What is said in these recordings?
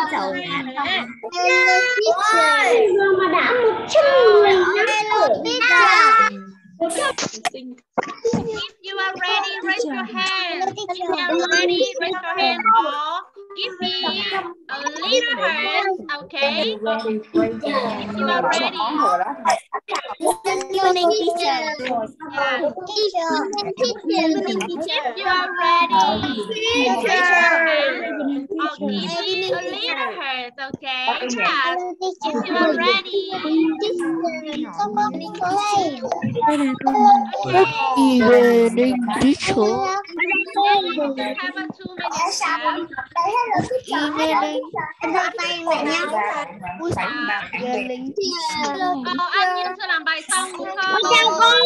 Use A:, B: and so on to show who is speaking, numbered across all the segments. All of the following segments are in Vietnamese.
A: chầu.
B: Mà đã 100 người
C: If you are ready, raise your hand. If you are ready, raise your hand or give me a little hand. Okay. If you are ready.
A: Evening teacher.
C: Yeah.
A: Evening teacher.
C: If you are ready, raise your hand or give me
A: Evening
C: a little
A: teacher.
C: hand. Okay. Yes. If you are ready. Okay.
D: Evening teacher.
C: Yes, have a 2 minutes left.
D: Evening.
A: Em vỗ tay mẹ nhé.
D: Evening teacher.
C: An Nhiên chưa làm bài xong đúng không?
A: Chào con.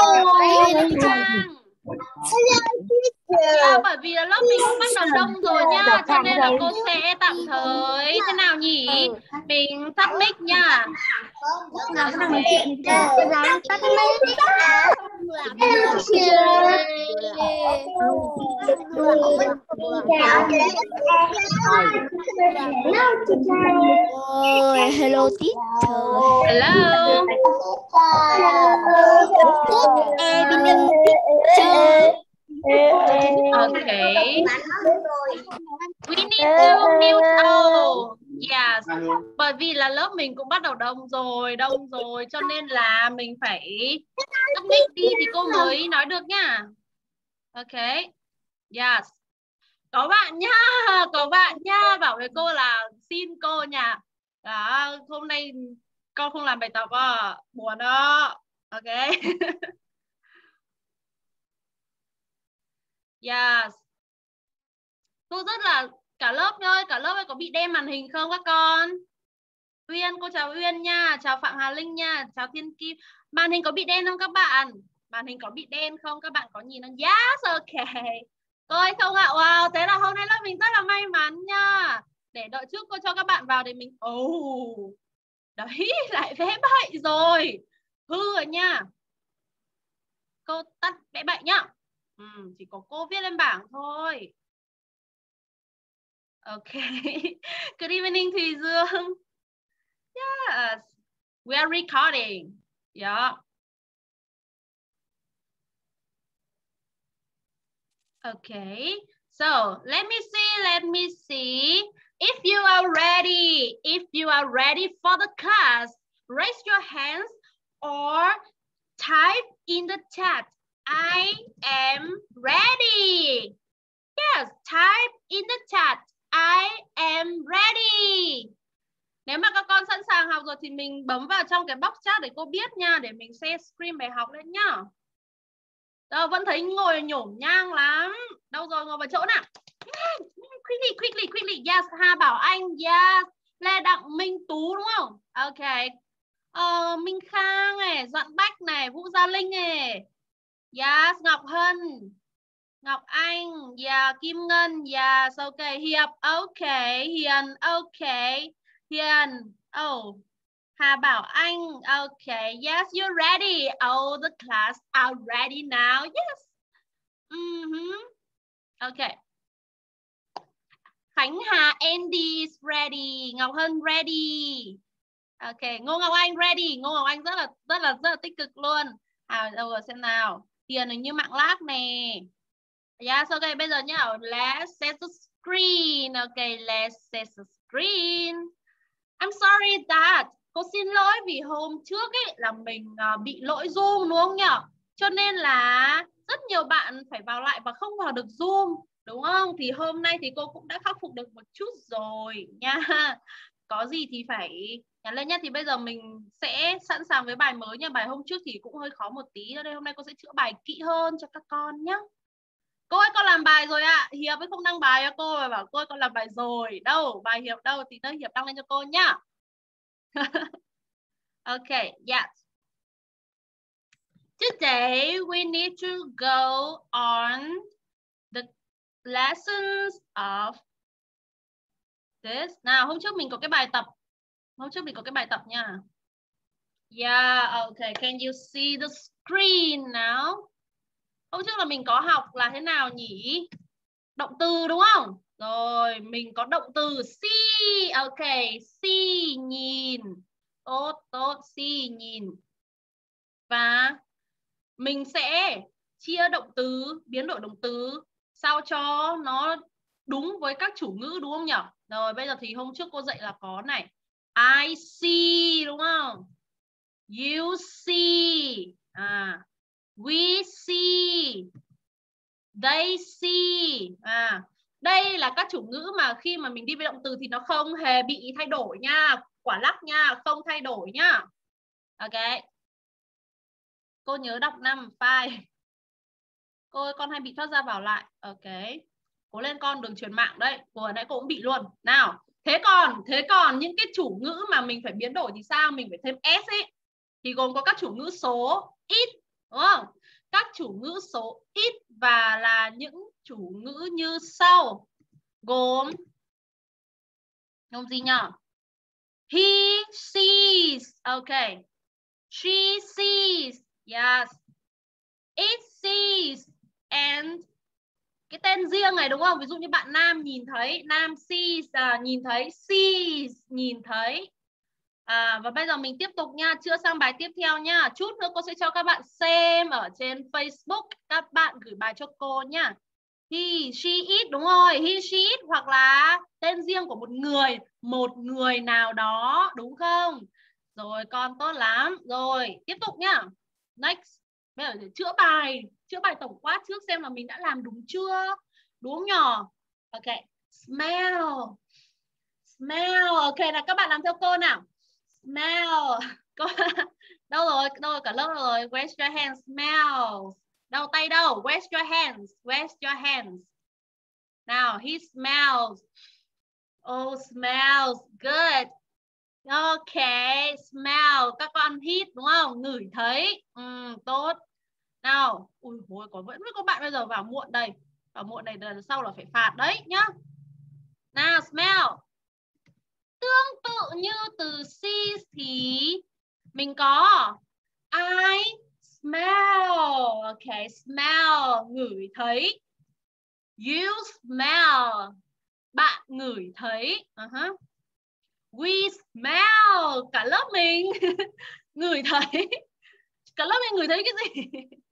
C: Yeah, bởi vì là lớp mình cũng bắt đầu đông rồi nha, cho nên là cô sẽ tạm thời thế nào nhỉ? Mình tắt mic nha.
D: Hello teacher.
C: Hello.
A: Good evening teacher.
C: Okay. We need to mute all. Yes. Bởi vì là lớp mình cũng bắt đầu đông rồi, cho nên là mình phải tắt mic đi thì cô mới nói được nha. Okay. Yes. Có bạn nhá, bảo với cô là xin cô nha. Đó, hôm nay con không làm bài tập à, buồn đó. Okay. Yes. Cô rất là cả lớp ơi, có bị đen màn hình không các con? Uyên, cô chào Uyên nha, chào Phạm Hà Linh nha, chào Thiên Kim. Màn hình có bị đen không các bạn? Màn hình có bị đen không? Các bạn có nhìn không? Yes, ok. Cô ơi không ạ? Wow, thế là hôm nay lớp mình rất là may mắn nha. Để đợi trước cô cho các bạn vào để mình... Đấy, lại vẽ bậy rồi. Hư rồi nha. Cô tắt vẽ bậy nhá. Chỉ có cô viết lên bảng thôi. Okay. Good evening, Thùy Dương. Yes. We are recording. Yeah. Okay. So, let me see. If you are ready for the class, raise your hands or type in the chat. I am ready. Yes, type in the chat. I am ready. Nếu mà các con sẵn sàng học rồi thì mình bấm vào trong cái box chat để cô biết nha, để mình share screen bài học lên nhá. Vẫn thấy ngồi nhổm nhang lắm. Đâu rồi, ngồi vào chỗ nào. Quickly. Yes, Hà Bảo Anh. Yes. Lê Đặng Minh Tú đúng không? Ok. Minh Khang này, Doãn Bách này, Vũ Gia Linh này. Yes, Ngọc Hân. Ngọc Anh, yeah, Kim Ngân, yes, okay, Hiệp, okay, Hiền, okay, Hiền, Hà Bảo Anh, okay, yes, you're ready, the class are ready now, yes, okay. Khánh Hà, Andy is ready, Ngọc Hân ready, okay, Ngô Ngọc Anh ready, Ngô Ngọc Anh rất là tích cực luôn, đâu rồi xem nào, Hiền hình như mạng lag nè. Yes, okay, bây giờ nhá, let's set the screen. Okay, let's set the screen. I'm sorry that. Cô xin lỗi vì hôm trước ấy là mình bị lỗi Zoom đúng không nhỉ? Cho nên là rất nhiều bạn phải vào lại và không vào được Zoom, đúng không? Thì hôm nay thì cô cũng đã khắc phục được một chút rồi nha. Có gì thì phải nhắn lên nhé. Thì bây giờ mình sẽ sẵn sàng với bài mới nha. Bài hôm trước thì cũng hơi khó một tí. Cho nên hôm nay cô sẽ chữa bài kỹ hơn cho các con nhé. Cô ơi con làm bài rồi ạ. Hiệp ấy không đăng bài cho cô rồi bảo cô ơi con làm bài rồi. Đâu bài Hiệp đâu thì tới Hiệp đăng lên cho cô nhá. Okay, yes. Today we need to go on the lessons of this. Nào hôm trước mình có cái bài tập. Hôm trước mình có cái bài tập nha. Yeah, okay. Can you see the screen now? Hôm trước là mình có học là thế nào nhỉ? Động từ đúng không? Rồi, mình có động từ see. Ok, see, nhìn. Tốt, tốt, see, nhìn. Và mình sẽ chia động từ, biến đổi động từ sao cho nó đúng với các chủ ngữ, đúng không nhỉ? Rồi, bây giờ thì hôm trước cô dạy là có này. I see, đúng không? You see. We see. They see. Đây là các chủ ngữ mà khi mà mình đi với động từ thì nó không hề bị thay đổi nha. Quả lắc nha, không thay đổi nha. Ok. Cô nhớ đọc 5 file. Cô ơi, con hay bị thoát ra vào lại. Ok. Cố lên con, đừng chuyển mạng đấy. Vừa nãy cô cũng bị luôn. Nào. Thế còn những cái chủ ngữ mà mình phải biến đổi thì sao? Mình phải thêm s ấy. Thì gồm có các chủ ngữ số ít, đúng không? Các chủ ngữ số ít và là những chủ ngữ như sau. Gồm gì nhỉ? He sees. Ok. She sees. Yes. It sees. And cái tên riêng này, đúng không? Ví dụ như bạn Nam nhìn thấy, Nam sees, nhìn thấy, sees, nhìn thấy. Và bây giờ mình tiếp tục nha, chưa sang bài tiếp theo nha. Chút nữa cô sẽ cho các bạn xem ở trên Facebook. Các bạn gửi bài cho cô nha. He, she, it, đúng rồi. He, she, it hoặc là tên riêng của một người nào đó, đúng không? Rồi, con tốt lắm. Rồi, tiếp tục nhá. Next. Bây giờ để chữa bài tổng quát trước xem là mình đã làm đúng chưa. Đúng không nhỉ? Ok. Smell. Smell. Ok, là các bạn làm theo cô nào. Smell. Đâu rồi cả lớp rồi. Where's your hands? Smell. Đâu tay đâu? Where's your hands? Where's your hands? Nào, he smells. Oh, smells good. Ok, smell. Các con hít đúng không? Ngửi thấy. Tốt. Nào, ui ôi, vẫn có bạn bây giờ vào muộn đây. Vào muộn này lần sau là phải phạt đấy nhá. Nào, smell. Tương tự như từ see thì mình có I smell. Ok, smell, ngửi thấy. You smell, bạn ngửi thấy. We smell, cả lớp mình ngửi thấy. Cả lớp mình ngửi thấy cái gì?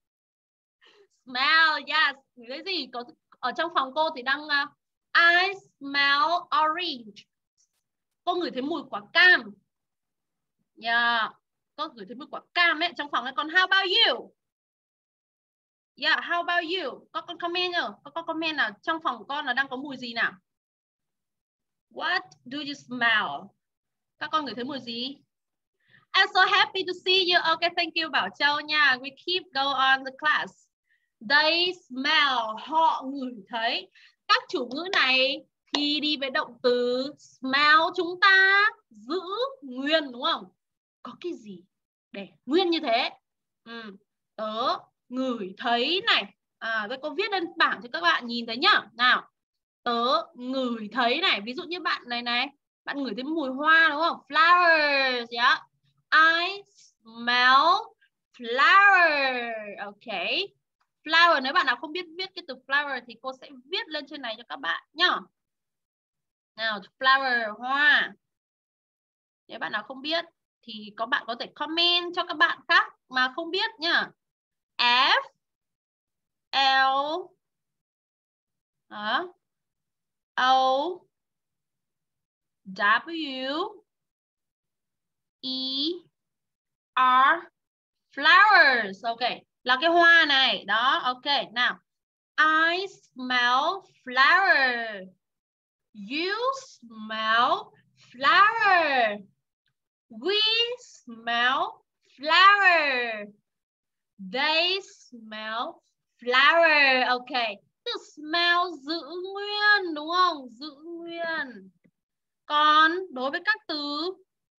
C: Smell, yes. Ngửi thấy gì? Có ở trong phòng cô thì đang I smell orange. Cô ngửi thấy mùi quả cam. Yeah. Cô ngửi thấy mùi quả cam ấy trong phòng ấy. Còn how about you? Yeah, how about you? Có con comment nhờ? Có comment nào trong phòng của con là đang có mùi gì nào? What do you smell? Các con ngửi thấy mùi gì? I'm so happy to see you. Okay, thank you Bảo Châu nha. We keep go on the class. They smell. Họ ngửi thấy. Các chủ ngữ này khi đi với động từ smell chúng ta giữ nguyên, đúng không? Có cái gì để nguyên như thế? Tớ ngửi thấy này. Tôi có viết lên bảng cho các bạn nhìn thấy nhá. Nào. Tớ ngửi thấy này. Ví dụ như bạn này. Bạn ngửi thấy mùi hoa đúng không? Flowers. Yeah. I smell flower. Ok. Flower, nếu bạn nào không biết viết cái từ flower thì cô sẽ viết lên trên này cho các bạn nhá. Nào, flower, hoa. Nếu bạn nào không biết thì bạn có thể comment cho các bạn khác mà không biết nhá. F L O W E R, flowers. Ok, là cái hoa này. Đó, ok. Nào, I smell flower. You smell flower. We smell flower. They smell flower. Ok, từ smell giữ nguyên, đúng không? Giữ nguyên. Còn đối với các từ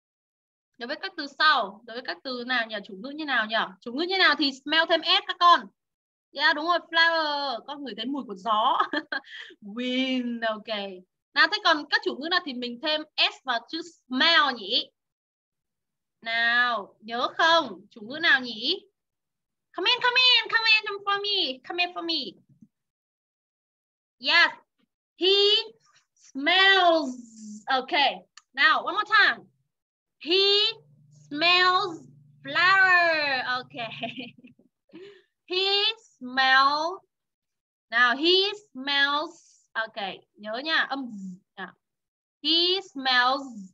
C: sau, đối với các từ nào nhỉ? Chủ ngữ như nào nhỉ? Chủ ngữ như nào thì smell thêm s các con. Yeah, đúng rồi, flower. Con ngửi thấy mùi của gió. Wind, ok. Nào, thế còn các chủ ngữ nào thì mình thêm s vào chữ smell nhỉ? Nào, nhớ không? Chủ ngữ nào nhỉ? Comment for me. Comment for me. Yes. He smells. Okay. Now, one more time. He smells flower. Okay. He smells. Now, he smells. Okay. Nhớ nha. Âm z. He smells.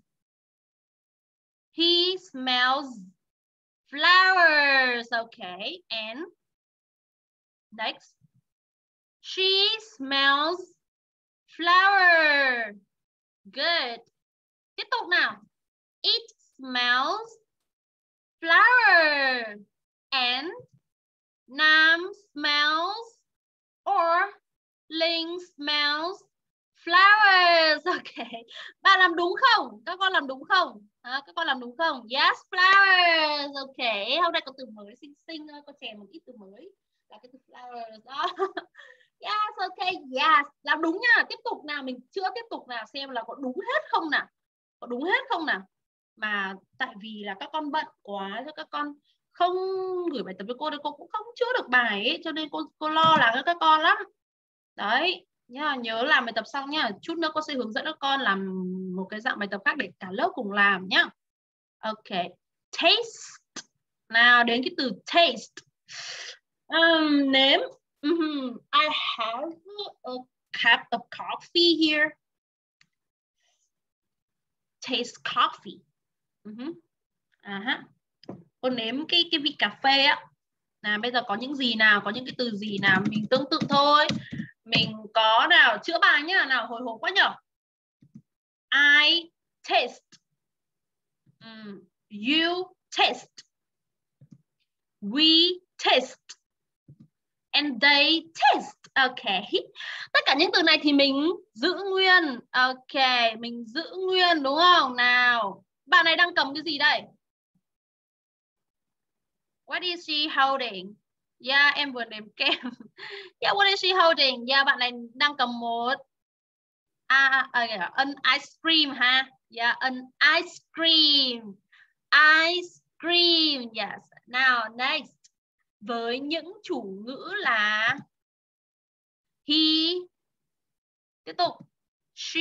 C: He smells flowers. Okay. And next. She smells flower. Good. Tiếp tục nào. It smells flower. And Nam smells or Linh smells flowers. Okay. Bạn làm đúng không? Các con làm đúng không? Các con làm đúng không? Yes, flowers. Okay. Hôm nay có từ mới xinh xinh thôi. Con chèn một ít từ mới. Là cái từ flowers đó. Yes, okay, yes. Làm đúng nha. Tiếp tục nào. Mình chưa tiếp tục nào. Xem là có đúng hết không nào. Có đúng hết không nào. Mà tại vì là các con bận quá cho các con không gửi bài tập với cô, cô cũng không chữa được bài ấy, cho nên cô lo lắng cho các con lắm. Đấy nhá, nhớ làm bài tập xong nhá. Chút nữa cô sẽ hướng dẫn các con làm một cái dạng bài tập khác để cả lớp cùng làm nhá. Ok. Taste. Nào đến cái từ taste. Nếm. I have a cup of coffee here. Taste coffee. Cô nếm cái vị cà phê á. Nào bây giờ có những gì nào, có những cái từ gì nào mình tương tự thôi. Mình có nào chữa bài nhá, nào hồi hộp quá nhở. I taste. You taste. We taste. And they taste. Ok. Tất cả những từ này thì mình giữ nguyên. Ok, mình giữ nguyên đúng không? Nào, bạn này đang cầm cái gì đây? What is she holding? Yeah, em vừa nếm kem. Yeah, what is she holding? Yeah, bạn này đang cầm một an ice cream ha. Yeah, an ice cream. Ice cream. Yes. Now, next. Với những chủ ngữ là he, tiếp tục she,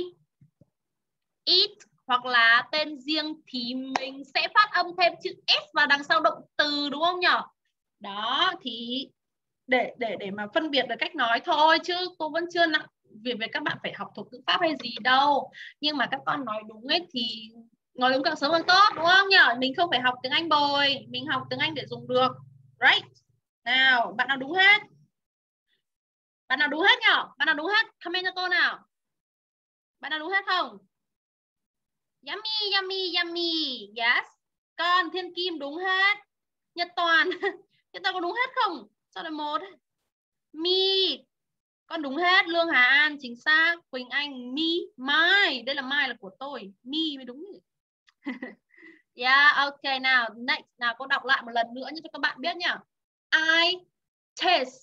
C: it, hoặc là tên riêng thì mình sẽ phát âm thêm chữ s vào đằng sau động từ đúng không nhỉ? Đó thì để mà phân biệt được cách nói thôi, chứ cô vẫn chưa nặng việc về các bạn phải học thuộc ngữ pháp hay gì đâu. Nhưng mà các con nói đúng ấy thì nói đúng càng sớm càng tốt đúng không nhỉ? Mình không phải học tiếng Anh bồi, mình học tiếng Anh để dùng được. Right? Nào, bạn nào đúng hết? Bạn nào đúng hết nhỉ? Bạn nào đúng hết? Comment cho cô nào. Bạn nào đúng hết không? Yummy, yummy, yummy. Yes. Con Thiên Kim đúng hết. Nhật Toàn. Nhật Toàn có đúng hết không? Sao lại một? Mi. Con đúng hết. Lương Hà An chính xác. Quỳnh Anh. Mi. Mai. Đây là Mai là của tôi. Mi mới đúng. Yeah, ok nào. Next. Nào cô đọc lại một lần nữa cho các bạn biết nhá. I taste.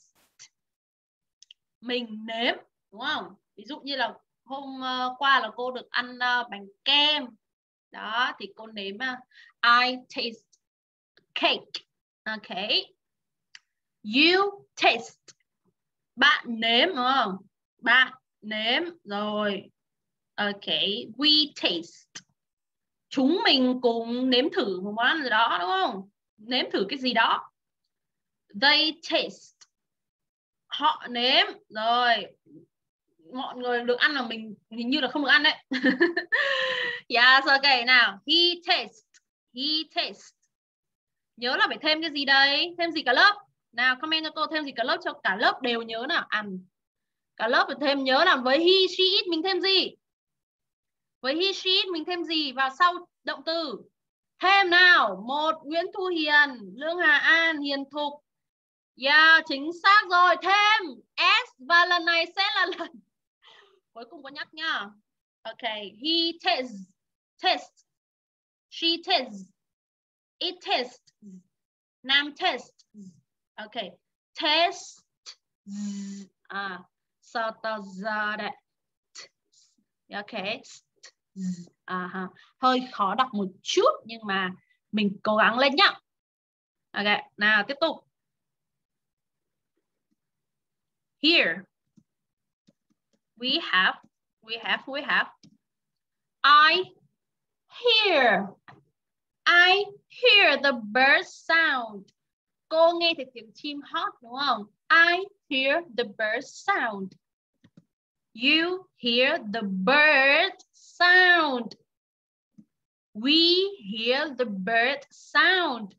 C: Mình nếm. Đúng không? Ví dụ như là hôm qua là cô được ăn bánh kem. Đó thì cô nếm I taste cake. Okay. You taste. Bạn nếm đúng không? Bạn nếm rồi. Okay. We taste. Chúng mình cùng nếm thử một món ăn gì đó đúng không? Nếm thử cái gì đó. They taste. Họ nếm rồi. Mọi người được ăn là mình hình như là không được ăn đấy. Yes, okay. Nào, he tastes. He tastes. Nhớ là phải thêm cái gì đây? Thêm gì cả lớp? Nào, comment cho cô thêm gì cả lớp cho cả lớp đều nhớ nào. Ăn. Cả lớp phải thêm nhớ là với he, she, it mình thêm gì? Với he, she, it mình thêm gì vào sau động từ? Thêm nào. Một, Nguyễn Thu Hiền, Lương Hà An, Hiền Thục. Yeah, chính xác rồi. Thêm S và lần này sẽ là lần cuối cùng có nhắc nhá. Okay, he tastes. Taste. She tastes. It tastes. Nam tastes. Okay. Taste. So to giờ đấy. Okay. Hơi khó đọc một chút nhưng mà mình cố gắng lên nhá. Ok, nào tiếp tục. Here. We have. I hear the bird sound. Cô nghe thấy tiếng chim hót đúng không? I hear the bird sound. You hear the bird sound. We hear the bird sound.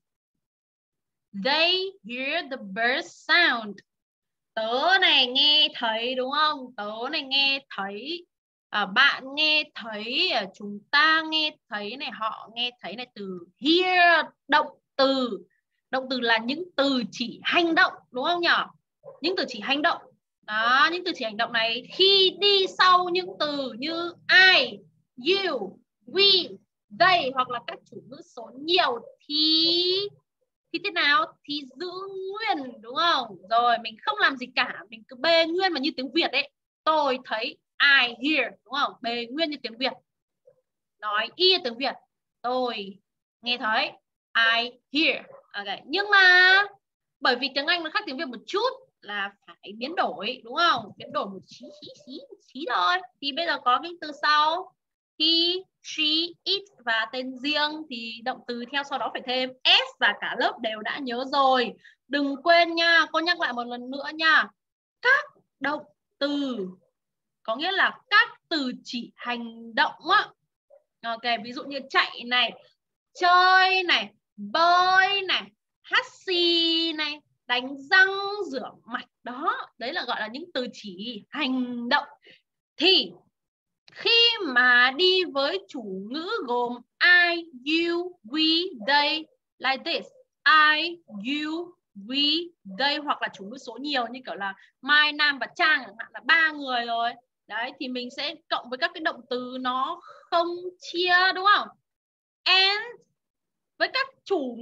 C: They hear the bird sound. Tớ này nghe thấy đúng không? Tớ này nghe thấy. Bạn nghe thấy. Chúng ta nghe thấy này. Họ nghe thấy này. Từ hear, động từ. Động từ là những từ chỉ hành động đúng không nhỉ? Những từ chỉ hành động. Đó, những từ chỉ hành động này khi đi sau những từ như I, you, we, they hoặc là các chủ ngữ số nhiều thì thế nào? Thì giữ nguyên đúng không? Rồi mình không làm gì cả, mình cứ bê nguyên mà như tiếng Việt ấy. Tôi thấy, I hear đúng không? Bê nguyên như tiếng Việt. Nói y tiếng Việt. Tôi nghe thấy, I hear. Okay. Nhưng mà bởi vì tiếng Anh nó khác tiếng Việt một chút là phải biến đổi đúng không? Biến đổi một xí thôi. Thì bây giờ có cái từ sau he, she, it và tên riêng thì động từ theo sau đó phải thêm s và cả lớp đều đã nhớ rồi. Đừng quên nha, cô nhắc lại một lần nữa nha. Các động từ có nghĩa là các từ chỉ hành động á. Ok, ví dụ như chạy này, chơi này, bơi này, hắt xì này, đánh răng, rửa mặt đó. Đấy là gọi là những từ chỉ hành động. Thì khi mà đi với chủ ngữ gồm I, you, we, they like this. I, you, we, they hoặc là chủ ngữ số nhiều như kiểu là Mai, Nam và Trang chẳng hạn là 3 người rồi. Đấy thì mình sẽ cộng với các cái động từ nó không chia đúng không? And với các chủ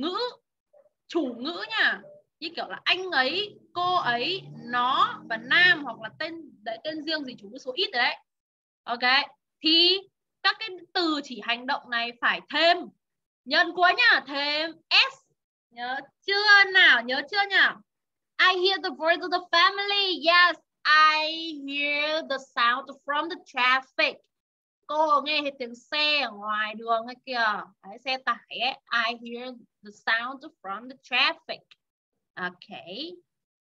C: ngữ nha, như kiểu là anh ấy, cô ấy, nó và nam hoặc là tên riêng gì chủ ngữ số ít đấy. Ok, thì các cái từ chỉ hành động này phải thêm nhân cuối nhá, thêm s. Nhớ chưa nào? Nhớ chưa nhỉ? I hear the voice of the family. Yes, I hear the sound from the traffic. Cô nghe thấy tiếng xe ở ngoài đường hay kìa. Đấy, xe tải ấy. I hear the sound from the traffic. Okay.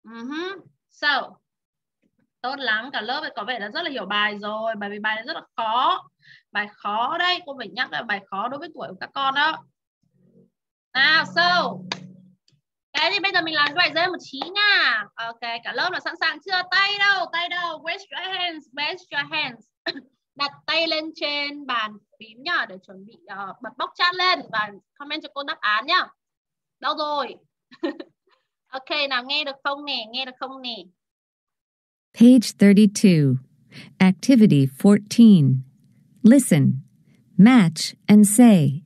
C: So, tốt lắm. Cả lớp ấy có vẻ là rất là hiểu bài rồi. Bởi vì bài này rất là khó. Bài khó đây. Cô phải nhắc là bài khó đối với tuổi của các con đó. Nào, so. Cái thì bây giờ mình làm cái bài dễ một chí nha. Ok, cả lớp là sẵn sàng chưa? Tay đâu? Raise your hands. Đặt tay lên trên bàn phím nhá, để chuẩn bị bật box chat lên và comment cho cô đáp án nhá. Đâu rồi? Ok, nào nghe được không nè?
E: Page 32. Activity 14. Listen, match, and say.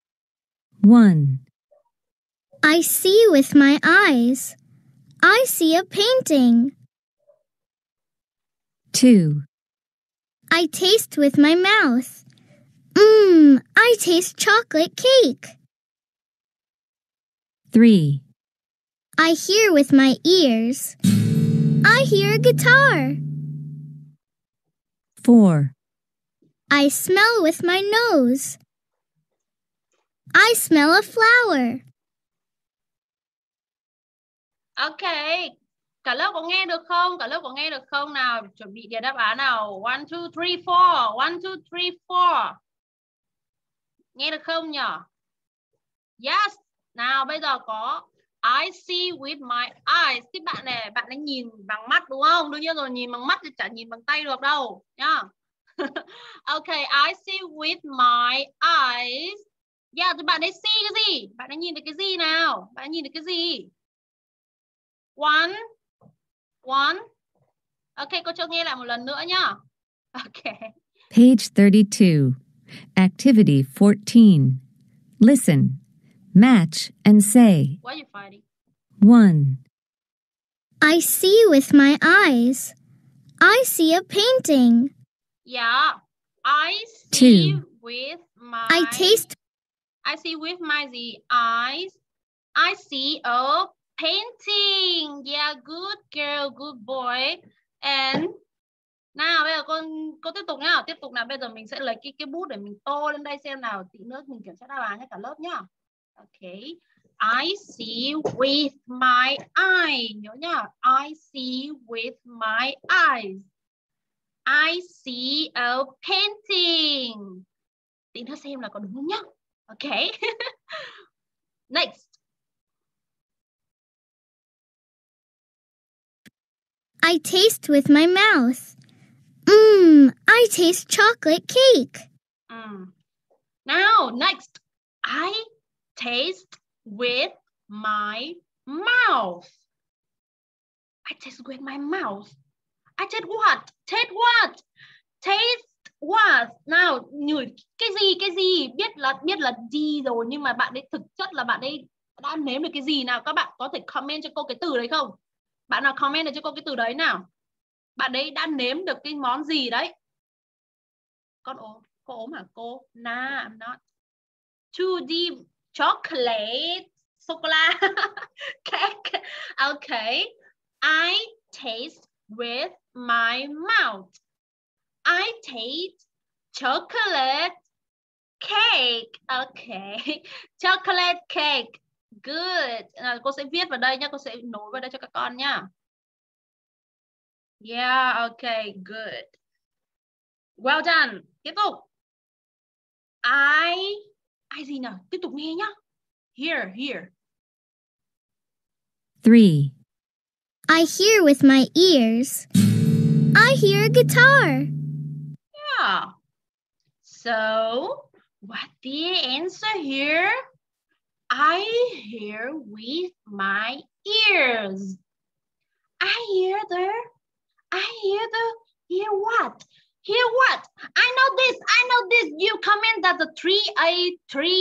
E: 1.
A: I see with my eyes. I see a painting.
E: 2.
A: I taste with my mouth. I taste chocolate cake.
E: 3.
A: I hear with my ears. I hear a guitar.
E: 4.
A: I smell with my nose. I smell a flower.
C: Ok, cả lớp có nghe được không? Nào, chuẩn bị điền đáp án nào. 1, 2, 3, 4. 1, 2, 3, 4. Nghe được không nhỉ? Yes. Nào, bây giờ có I see with my eyes. Thì bạn ấy nhìn bằng mắt đúng không? Đương nhiên rồi, nhìn bằng mắt thì chả nhìn bằng tay được đâu nhá. Ok, I see with my eyes. Yeah, thì bạn ấy see cái gì? Bạn ấy nhìn thấy cái gì nào? Bạn ấy nhìn thấy cái gì? One. Ok, cô cho nghe lại một lần nữa nhá. Ok.
E: Page 32. Activity 14. Listen, match, and say.
C: What are you finding?
E: 1.
A: I see with my eyes. I see a painting.
C: Yeah. I see
E: 2.
C: with my...
A: I
C: see with my eyes. I see a painting. Yeah, good girl, good boy. And Nào bây giờ cô tiếp tục nhá. Tiếp tục nào, bây giờ mình sẽ lấy cái bút để mình tô lên đây xem nào, tí nữa mình kiểm tra đáp án cho cả lớp nhá. Ok. I see with my eye. Nhớ nhá. I see with my eyes. I see a painting. Tí nữa xem là có đúng không nhá. Ok. Next.
A: I taste with my mouth. I taste chocolate cake.
C: Now, next. I taste with my mouth. I taste with my mouth. I taste what? Taste what? Taste what? Nào, ngửi cái gì? Biết là gì rồi, nhưng mà bạn ấy thực chất là bạn ấy đã nếm được cái gì nào? Các bạn có thể comment cho cô cái từ đấy không? Bạn nào comment được cho cô cái từ đấy nào? Bạn ấy đã nếm được cái món gì đấy? Cô ốm hả cô? Nah, I'm not. 2D chocolate. Sô-cô-la. Cake. Okay. I taste with my mouth. I taste chocolate cake. Okay. Chocolate cake. Good. Cô sẽ viết vào đây nhá. Cô sẽ nối vào đây cho các con nhá. Yeah, okay, good. Well done. Tiếp tục. I gì nào? Tiếp tục nghe nhá. Here.
E: 3.
A: I hear with my ears. I hear a guitar.
C: Yeah. So, what the answer here? I hear with my ears. Hear what? Hear what? I know this. You comment that the 3A,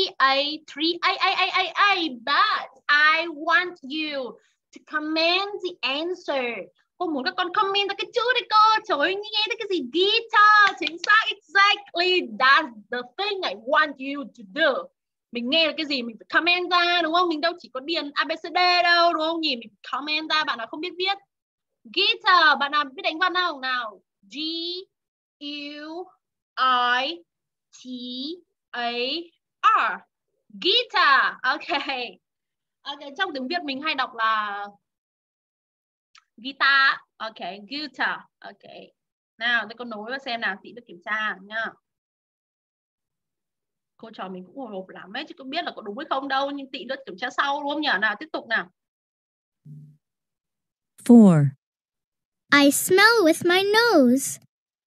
C: but I want you to comment the answer. Cô muốn các con comment ra cái chữ đấy cô. Trời ơi, nghe thấy cái gì? Guitar. Chính xác, exactly. That's the thing I want you to do. Mình nghe được cái gì mình phải comment ra, đúng không? Mình đâu chỉ có điền ABCD đâu, đúng không nhỉ? Mình comment ra. Bạn nào không biết viết guitar, bạn nào biết đánh văn không? Nào, G-U-I-T-A-R, guitar. Okay. Trong tiếng Việt mình hay đọc là guitar. Okay, guitar. Okay. Nào, tôi có nối vào xem nào, chị được kiểm tra nhá. Cô trò mình cũng hồi hộp lắm ấy, chứ có biết là có đúng hay không đâu, nhưng Tị được kiểm tra sau đúng không nhỉ? Nào, tiếp tục nào.
E: 4.
A: I smell with my nose.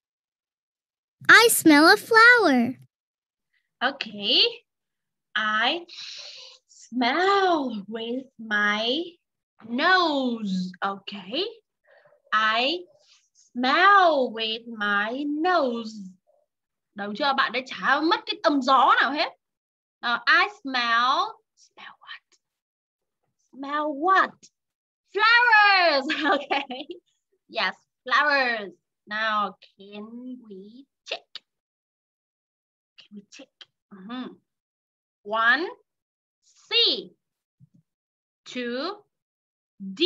A: I smell a flower.
C: Okay. I smell with my nose. Okay. I smell with my nose. Đúng chưa? Bạn đã chả mất cái âm gió nào hết. I smell what? Smell what? Flowers. Okay. Yes, flowers. Now, can we check? 1, C. 2, D.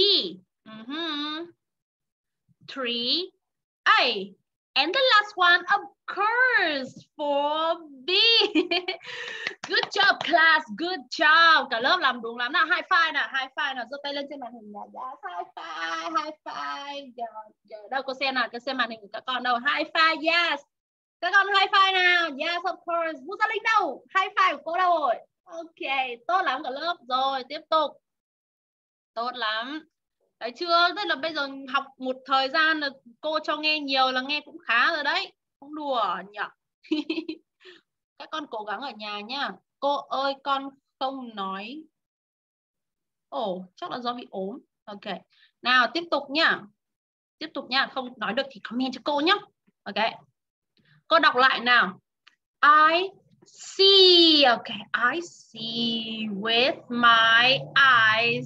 C: 3, A. And the last one, of course, 4B. Good job, class. Good job. Cả lớp làm đúng lắm nào. High five nào. High five nào. Giơ tay lên trên màn hình nào. Yes, high five. High five. Đâu có xem nào. Cái xem màn hình của các con đâu. High five. Yes. Các con high five nào. Yes, of course. Vũ Gia Linh đâu? High five của cô đâu rồi? Ok. Tốt lắm cả lớp. Rồi, tiếp tục. Tốt lắm. Đấy chưa? Tức là bây giờ học một thời gian là cô cho nghe nhiều là nghe cũng khá rồi đấy. Không đùa nhỉ? Các con cố gắng ở nhà nhá. Cô ơi con không nói. Ồ, chắc là do bị ốm. Ok. Nào tiếp tục nhá. Tiếp tục nhá. Không nói được thì comment cho cô nhá. Ok. Cô đọc lại nào. I see. Ok. I see with my eyes.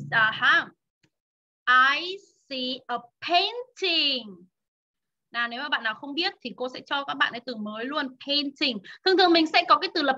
C: I see a painting. Nào, nếu mà bạn nào không biết thì cô sẽ cho các bạn cái từ mới luôn. Painting. Thường thường mình sẽ có cái từ là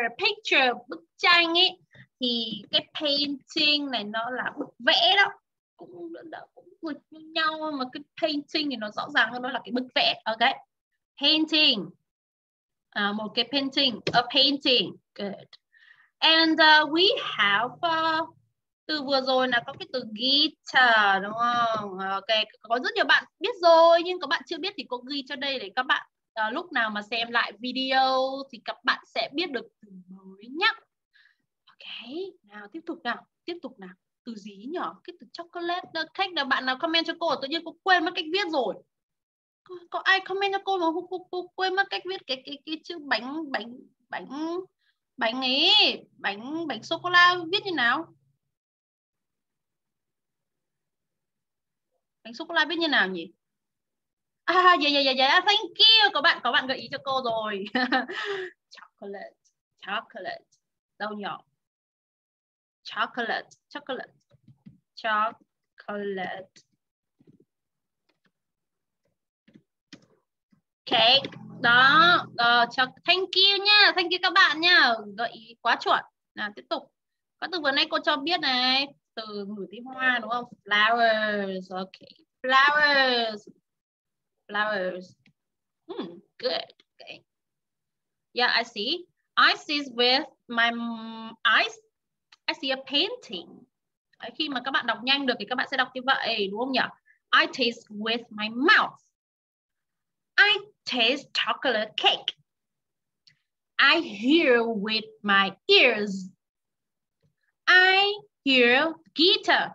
C: picture, bức tranh ấy. Thì cái painting này nó là bức vẽ đó. cũng nghịch như nhau, mà cái painting thì nó rõ ràng hơn, đó là cái bức vẽ. Ok, painting, một cái painting, a painting. Good. And we have từ vừa rồi là có cái từ guitar đúng không? Ok, có rất nhiều bạn biết rồi, nhưng có bạn chưa biết thì cô ghi cho đây để các bạn lúc nào mà xem lại video thì các bạn sẽ biết được từ mới nhá. Ok, nào tiếp tục nào. Từ gì nhỉ? Cái từ chocolate cake là bạn nào comment cho cô, tự nhiên cô quên mất cách viết rồi. Có ai comment cho cô mà cô quên mất cách viết cái chữ bánh ấy, bánh sô cô la viết như nào? Bánh sô cô la viết như nào nhỉ? Dạ, thank you. Có bạn gợi ý cho cô rồi. Chocolate. Đâu nhỉ? Chocolate. Cake. Đó, thank you nha. Thank you các bạn nha. Gợi ý quá chuẩn. Nào tiếp tục. Có từ vừa nãy cô cho biết này, từ ngửi thấy hoa đúng không? Flowers. Ok. Flowers. Good. Okay. Yeah, I see. I see with my eyes. I see a painting. Khi mà các bạn đọc nhanh được thì các bạn sẽ đọc như vậy, đúng không nhỉ? I taste with my mouth. I taste chocolate cake. I hear with my ears. I hear guitar.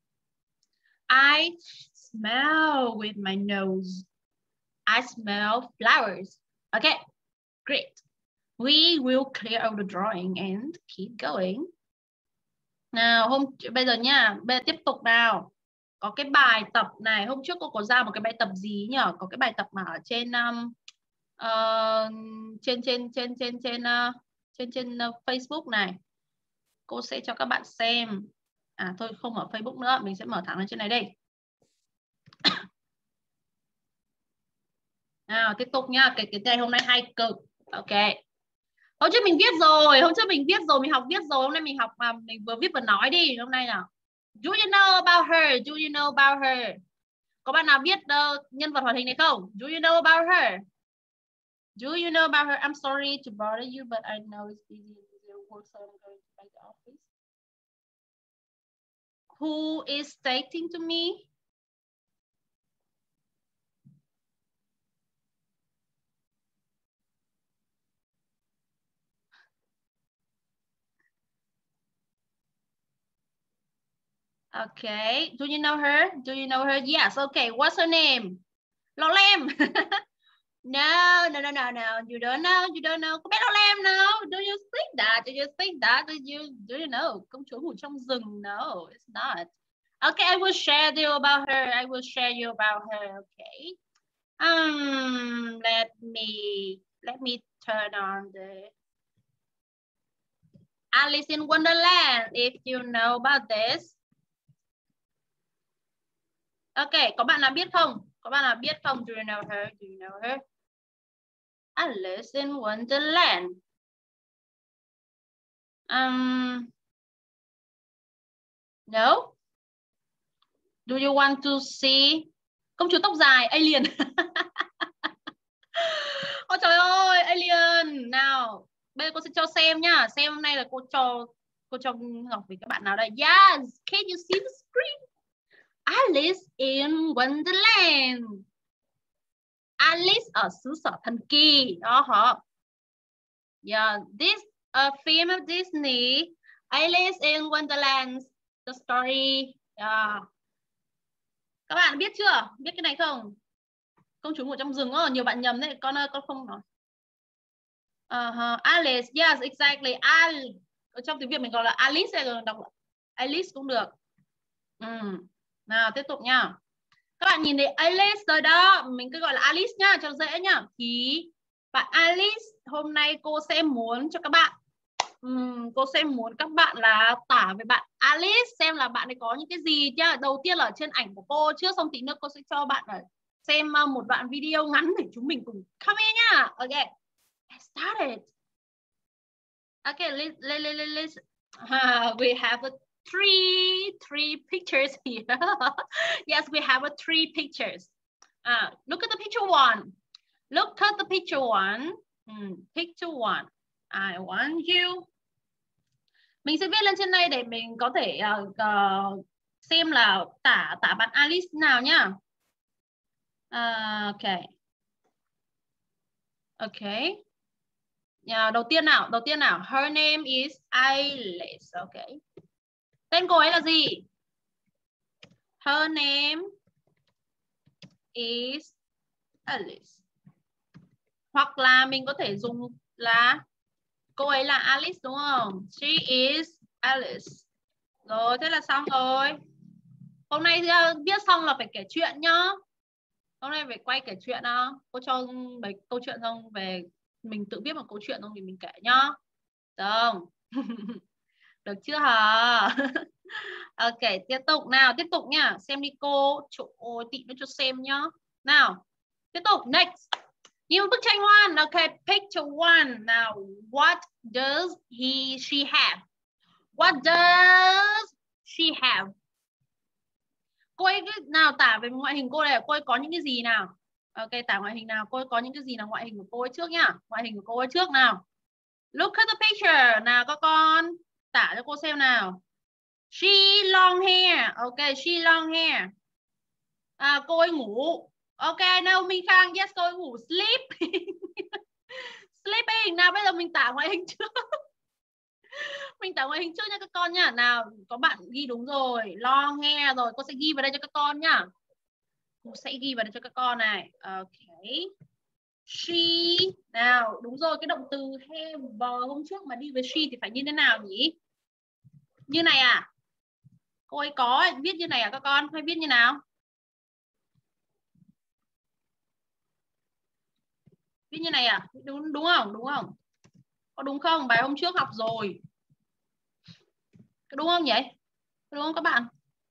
C: I smell with my nose. I smell flowers. Okay, great. We will clear out the drawing and keep going. Nào, bây giờ nha, tiếp tục nào. Có cái bài tập này, hôm trước cô có ra một cái bài tập gì nhỉ? Có cái bài tập mà ở trên trên Facebook này. Cô sẽ cho các bạn xem. Thôi không ở Facebook nữa, mình sẽ mở thẳng lên trên này đây. Nào, tiếp tục nha, cái này hôm nay hay cực. Ok. Hôm trước mình viết rồi, mình học viết rồi, hôm nay mình học mà mình vừa viết vừa nói đi, hôm nay nào. Do you know about her? Do you know about her? Có bạn nào biết nhân vật hoạt hình này không? Do you know about her? Do you know about her? I'm sorry to bother you, but I know it's busy with your work, so I'm going to the office. Who is stating to me? Okay. Do you know her? Do you know her? Yes. Okay. What's her name? Lo Lem. No. You don't know. Có biết Lo Lem nào? Do you think that? Do you know? Công chúa ngủ trong rừng. No, it's not. Okay, I will share you about her. Okay. Let me turn on the Alice in Wonderland, if you know about this. Ok, có bạn nào biết không? Do you know her? Alice in Wonderland. No? Do you want to see? Công chúa tóc dài, Alien. Ôi trời ơi, Alien. Nào, bây giờ cô sẽ cho xem nhá. Xem hôm nay là cô cho học với các bạn nào đây. Yes, can you see the screen? Alice in Wonderland. Alice ở xứ sở thần kỳ. Đó hả? Yeah, this film of Disney, Alice in Wonderland, the story. Yeah. Các bạn biết chưa? Biết cái này không? Công chúa ngủ trong rừng. Nhiều bạn nhầm đấy. Con không nói. Alice, yes, exactly. Ở trong tiếng Việt mình gọi là Alice, hay đọc là Alice cũng được. Nào, tiếp tục nha. Các bạn nhìn thấy Alice rồi đó, mình cứ gọi là Alice nhá, cho dễ nhá. Thì bạn Alice, hôm nay cô sẽ muốn cho các bạn, là tả về bạn Alice, xem là bạn ấy có những cái gì nhá. Đầu tiên là ở trên ảnh của cô trước, xong tí nữa cô sẽ cho bạn xem một đoạn video ngắn để chúng mình cùng comment nhá. Ok, let's start it. Okay, let's we have three pictures here. Yes, we have three pictures. Look at the picture one. Look at the picture one. Picture one. I want you. Mình sẽ viết lên trên đây để mình có thể xem là tả bạn Alice nào nhá. Okay. Okay. Đầu tiên nào. Her name is Alice. Okay. Tên cô ấy là gì? Her name is Alice. Hoặc là mình có thể dùng là cô ấy là Alice đúng không? She is Alice. Rồi, thế là xong rồi. Hôm nay viết xong là phải kể chuyện nhá. Hôm nay phải quay kể chuyện đó. Cô cho mấy câu chuyện xong về mình tự viết một câu chuyện xong thì mình kể nhá. Được không? Được chưa hả? Ok, tiếp tục nha. Xem đi cô. Trời ơi, tị nó cho xem nhá. Nào, tiếp tục, next. Nhìn bức tranh one. Ok, picture one. Now, what does she have? What does she have? Cô ấy nào tả về ngoại hình cô này, cô ấy có những cái gì nào? Ok, tả ngoại hình nào, cô ấy có những cái gì là ngoại hình của cô ấy trước nhá. Ngoại hình của cô ấy trước nào. Look at the picture. Nào các con, tả cho cô xem nào. She long hair. Ok, she long hair. Cô ấy ngủ. Ok, nào Minh Khang, yes, cô ấy ngủ. Sleeping. Sleeping. Nào bây giờ mình tả ngoại hình trước. Mình tả ngoại hình trước nha các con nhá. Nào, có bạn ghi đúng rồi. Long hair rồi, cô sẽ ghi vào đây cho các con nhá. Cô sẽ ghi vào đây cho các con này. Ok. She. Nào, đúng rồi, cái động từ have hôm trước mà đi với she thì phải như thế nào nhỉ? Như này à? Cô ấy có viết như này à các con? Hay viết như nào? Viết như này à? Đúng không? Đúng không? Có đúng không? Bài hôm trước học rồi. Đúng không nhỉ? Đúng không các bạn?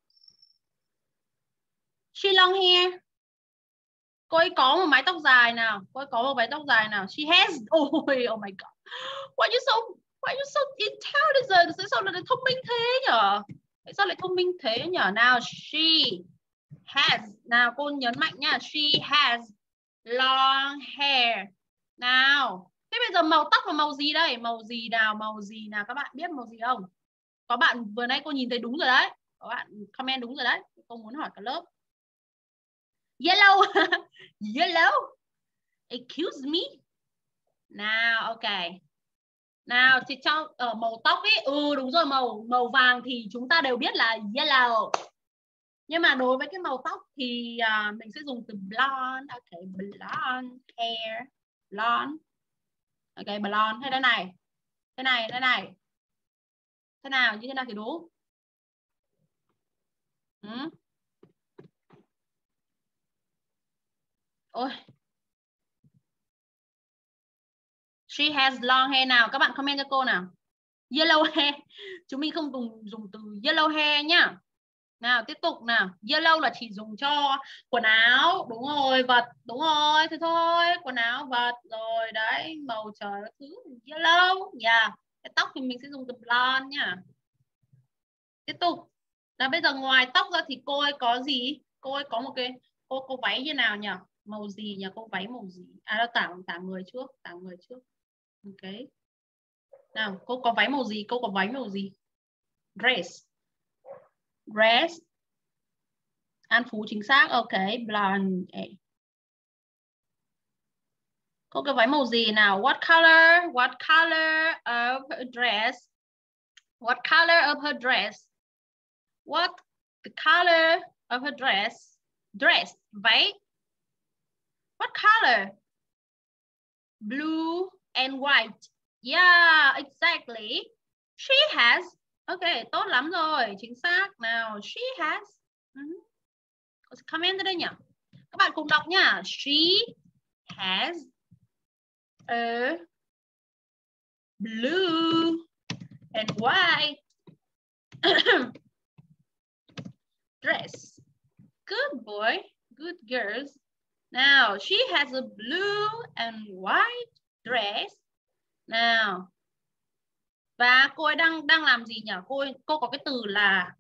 C: She long hair. Cô ấy có một mái tóc dài nào. Cô ấy có một mái tóc dài nào. She has. Oh my god. Why you so intelligent? Sao lại thông minh thế nhở? Tại sao lại thông minh thế nhở? Nào, she has. Nào cô nhấn mạnh nha. She has long hair. Nào. Thế bây giờ màu tóc là màu gì đây? Màu gì nào? Màu gì nào? Các bạn biết màu gì không? Có bạn vừa nãy cô nhìn thấy đúng rồi đấy. Có bạn comment đúng rồi đấy. Cô muốn hỏi cả lớp. Yellow. Yellow. Excuse me. Nào, ok. Nào thì trong ở màu tóc ấy, đúng rồi, màu vàng thì chúng ta đều biết là yellow. Nhưng mà đối với cái màu tóc thì mình sẽ dùng từ blonde. Ok, blonde hair. Blonde. Ok, blonde. Hay đây này. Thế này. Thế nào, như thế nào thì đúng? Ôi. She has long hair nào. Các bạn comment cho cô nào. Yellow hair. Chúng mình không dùng từ yellow hair nhá. Nào tiếp tục nào. Yellow là chỉ dùng cho quần áo. Đúng rồi, vật. Đúng rồi, thế thôi. Quần áo, vật. Rồi đấy, màu trời các thứ. Yellow. Yeah. Cái tóc thì mình sẽ dùng từ blonde nhá. Tiếp tục. Là bây giờ ngoài tóc ra thì cô ấy có gì? Cô ấy có một cái cô váy như nào nhỉ? Màu gì nhỉ? Cô váy màu gì? Tả người trước. Ok. Nào, cô có váy màu gì? Cô có váy màu gì? Dress. An Phú chính xác. Ok, blonde. Cô có váy màu gì nào? What color of her dress? What color of her dress? What the color of her dress? Dress, váy. What color? Blue and white. Yeah, exactly. She has. Ok, tốt lắm rồi, chính xác. Nào, she has. Comment ở đây nhỉ? Các bạn cùng đọc nhá. She has a blue and white dress. Good boy, good girls. Now, she has a blue and white dress. Nào, Và cô ấy đang làm gì nhỉ? Cô có cái từ là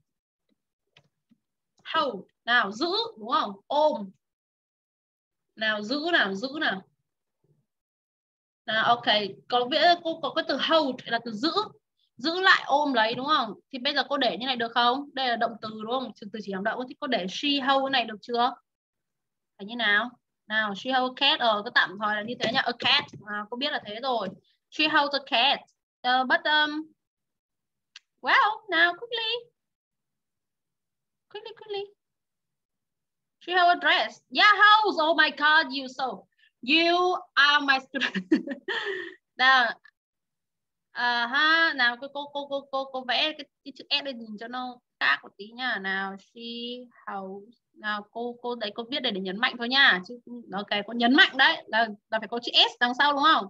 C: hold. Nào, giữ đúng không? Ôm. Nào, giữ nào. Nào, ok, cô có cái từ hold là từ giữ lại, ôm lấy đúng không? Thì bây giờ cô để như này được không? Đây là động từ đúng không? Từ chỉ làm động thì cô để she hold cái này được chưa? Phải như nào? Nào, she hold a cat, cứ tạm thời là như thế nhá, a cat. Cô biết là thế rồi. She holds a cat. But well, now quickly. She holds a dress. Yeah, holds. Oh my god, you are my student. Nào, nào cô vẽ cái chữ S lên nhìn cho nó khác một tí nha. Nào, she holds. Nào, cô đấy, cô viết để nhấn mạnh thôi nha, chứ ok, cô nhấn mạnh đấy là phải có chữ S đằng sau đúng không?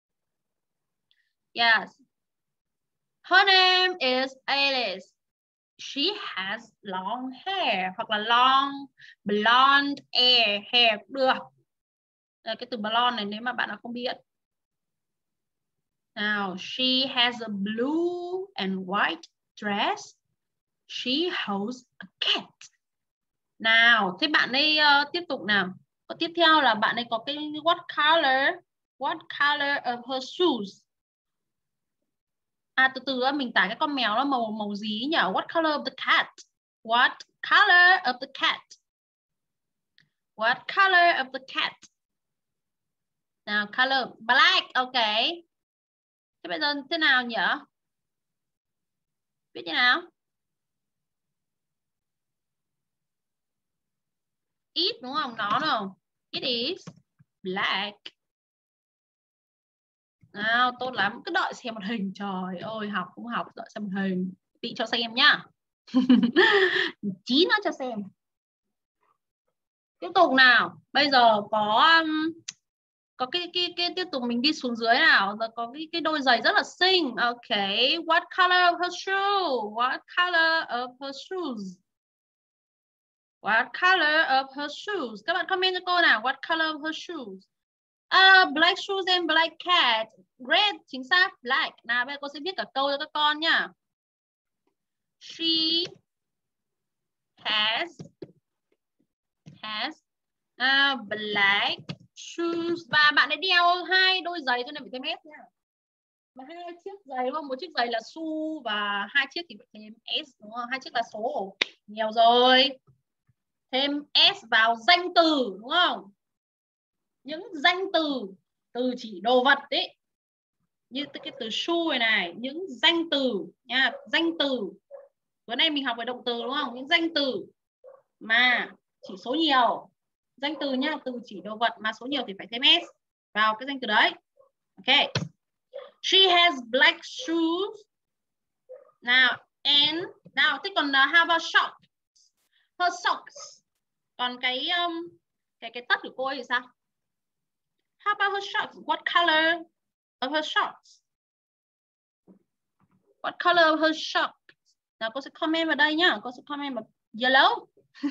C: Yes. Her name is Alice. She has long hair, hoặc là long blonde hair cũng được. Cái từ blonde này nếu mà bạn nào không biết. Now, she has a blue and white dress. She holds a cat. Nào, thế bạn ấy tiếp tục nào. Tiếp theo là bạn ấy có cái what color of her shoes. Từ từ mình tải cái con mèo nó màu gì nhỉ? What color of the cat? What color of the cat? What color of the cat? Nào, color black, ok. Thế bây giờ thế nào nhỉ? Viết như nào? It đúng không? Nó đúng không? It is black. Nào, tốt lắm. Cứ đợi xem một hình. Trời ơi, học cũng học, đợi xem một hình. Chị cho xem nhá. Chí nó cho xem. Tiếp tục nào. Bây giờ có cái tiếp tục mình đi xuống dưới nào. Có cái đôi giày rất là xinh. Ok, what color of her shoe? What color of her shoes? What color of her shoes? Các bạn comment cho cô nào. What color of her shoes? Black shoes and black cat. Great, chính xác, black. Nào, bây giờ cô sẽ viết cả câu cho các con nhá. She has black shoes. Và bạn ấy đeo 2 đôi giày, cho nên phải thêm S nha. Và 2 chiếc giày đúng không? Một chiếc giày là su và 2 chiếc thì phải thêm S đúng không? 2 chiếc là số. Nhiều rồi. Thêm S vào danh từ đúng không? Những danh từ chỉ đồ vật đấy. Như cái từ shoe này, những danh từ nha, danh từ. Bữa nay mình học về động từ đúng không? Những danh từ mà chỉ số nhiều. Danh từ nhá, từ chỉ đồ vật mà số nhiều thì phải thêm S vào cái danh từ đấy. Ok. She has black shoes. Nào, thế còn how about socks? Her socks. Còn cái tất của cô ấy thì sao? How about her socks? What color of her socks? What color of her socks? Nào, cô sẽ comment vào đây nhá. Cô sẽ comment vào yellow.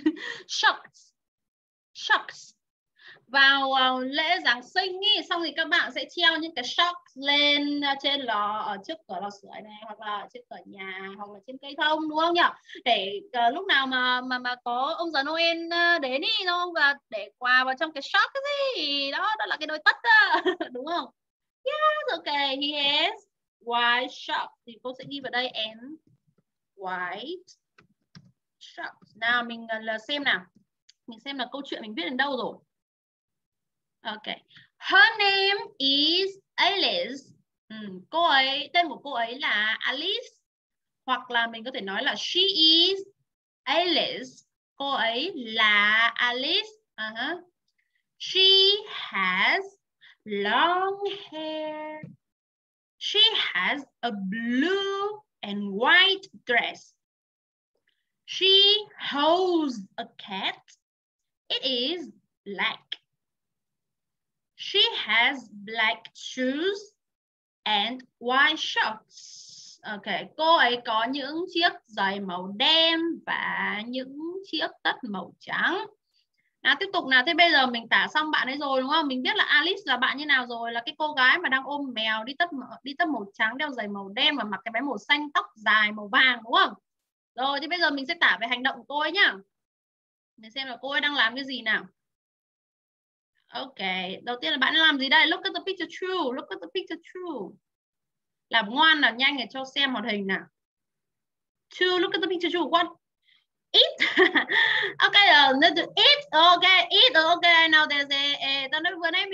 C: Socks. Vào lễ Giáng sinh ý, xong thì các bạn sẽ treo những cái socks lên trên lò, ở trước cửa lò sưởi này, hoặc là trên cửa nhà, hoặc là trên cây thông đúng không nhỉ? Để lúc nào mà có ông già Noel đến ý đúng không? Và để quà vào trong cái sock gì đó là cái đôi tất đó. Đúng không? Yes, okay. He has white socks. Thì cô sẽ ghi vào đây and white socks. Nào mình xem nào. Mình xem là câu chuyện mình viết đến đâu rồi. Ok. Her name is Alice. Cô ấy, tên của cô ấy là Alice. Hoặc là mình có thể nói là she is Alice. Cô ấy là Alice. She has long hair. She has a blue and white dress. She holds a cat. It is black. She has black shoes and white shorts. Ok, cô ấy có những chiếc giày màu đen và những chiếc tất màu trắng. Nào tiếp tục nào. Thế bây giờ mình tả xong bạn ấy rồi đúng không? Mình biết là Alice là bạn như nào rồi, là cái cô gái mà đang ôm mèo, đi tất màu trắng, đeo giày màu đen và mặc cái váy màu xanh, tóc dài màu vàng đúng không? Rồi thì bây giờ mình sẽ tả về hành động của cô ấy nhá. Để xem là cô ấy đang làm cái gì nào. Ok, đầu tiên là bạn làm gì đây? Look at the picture true. Look at the picture true. Làm ngoan là nhanh để cho xem hoạt hình nào. True, look at the picture true. What? Eat. Okay, eat. Okay, eat. Okay, now there's a. Tao nói vừa nãy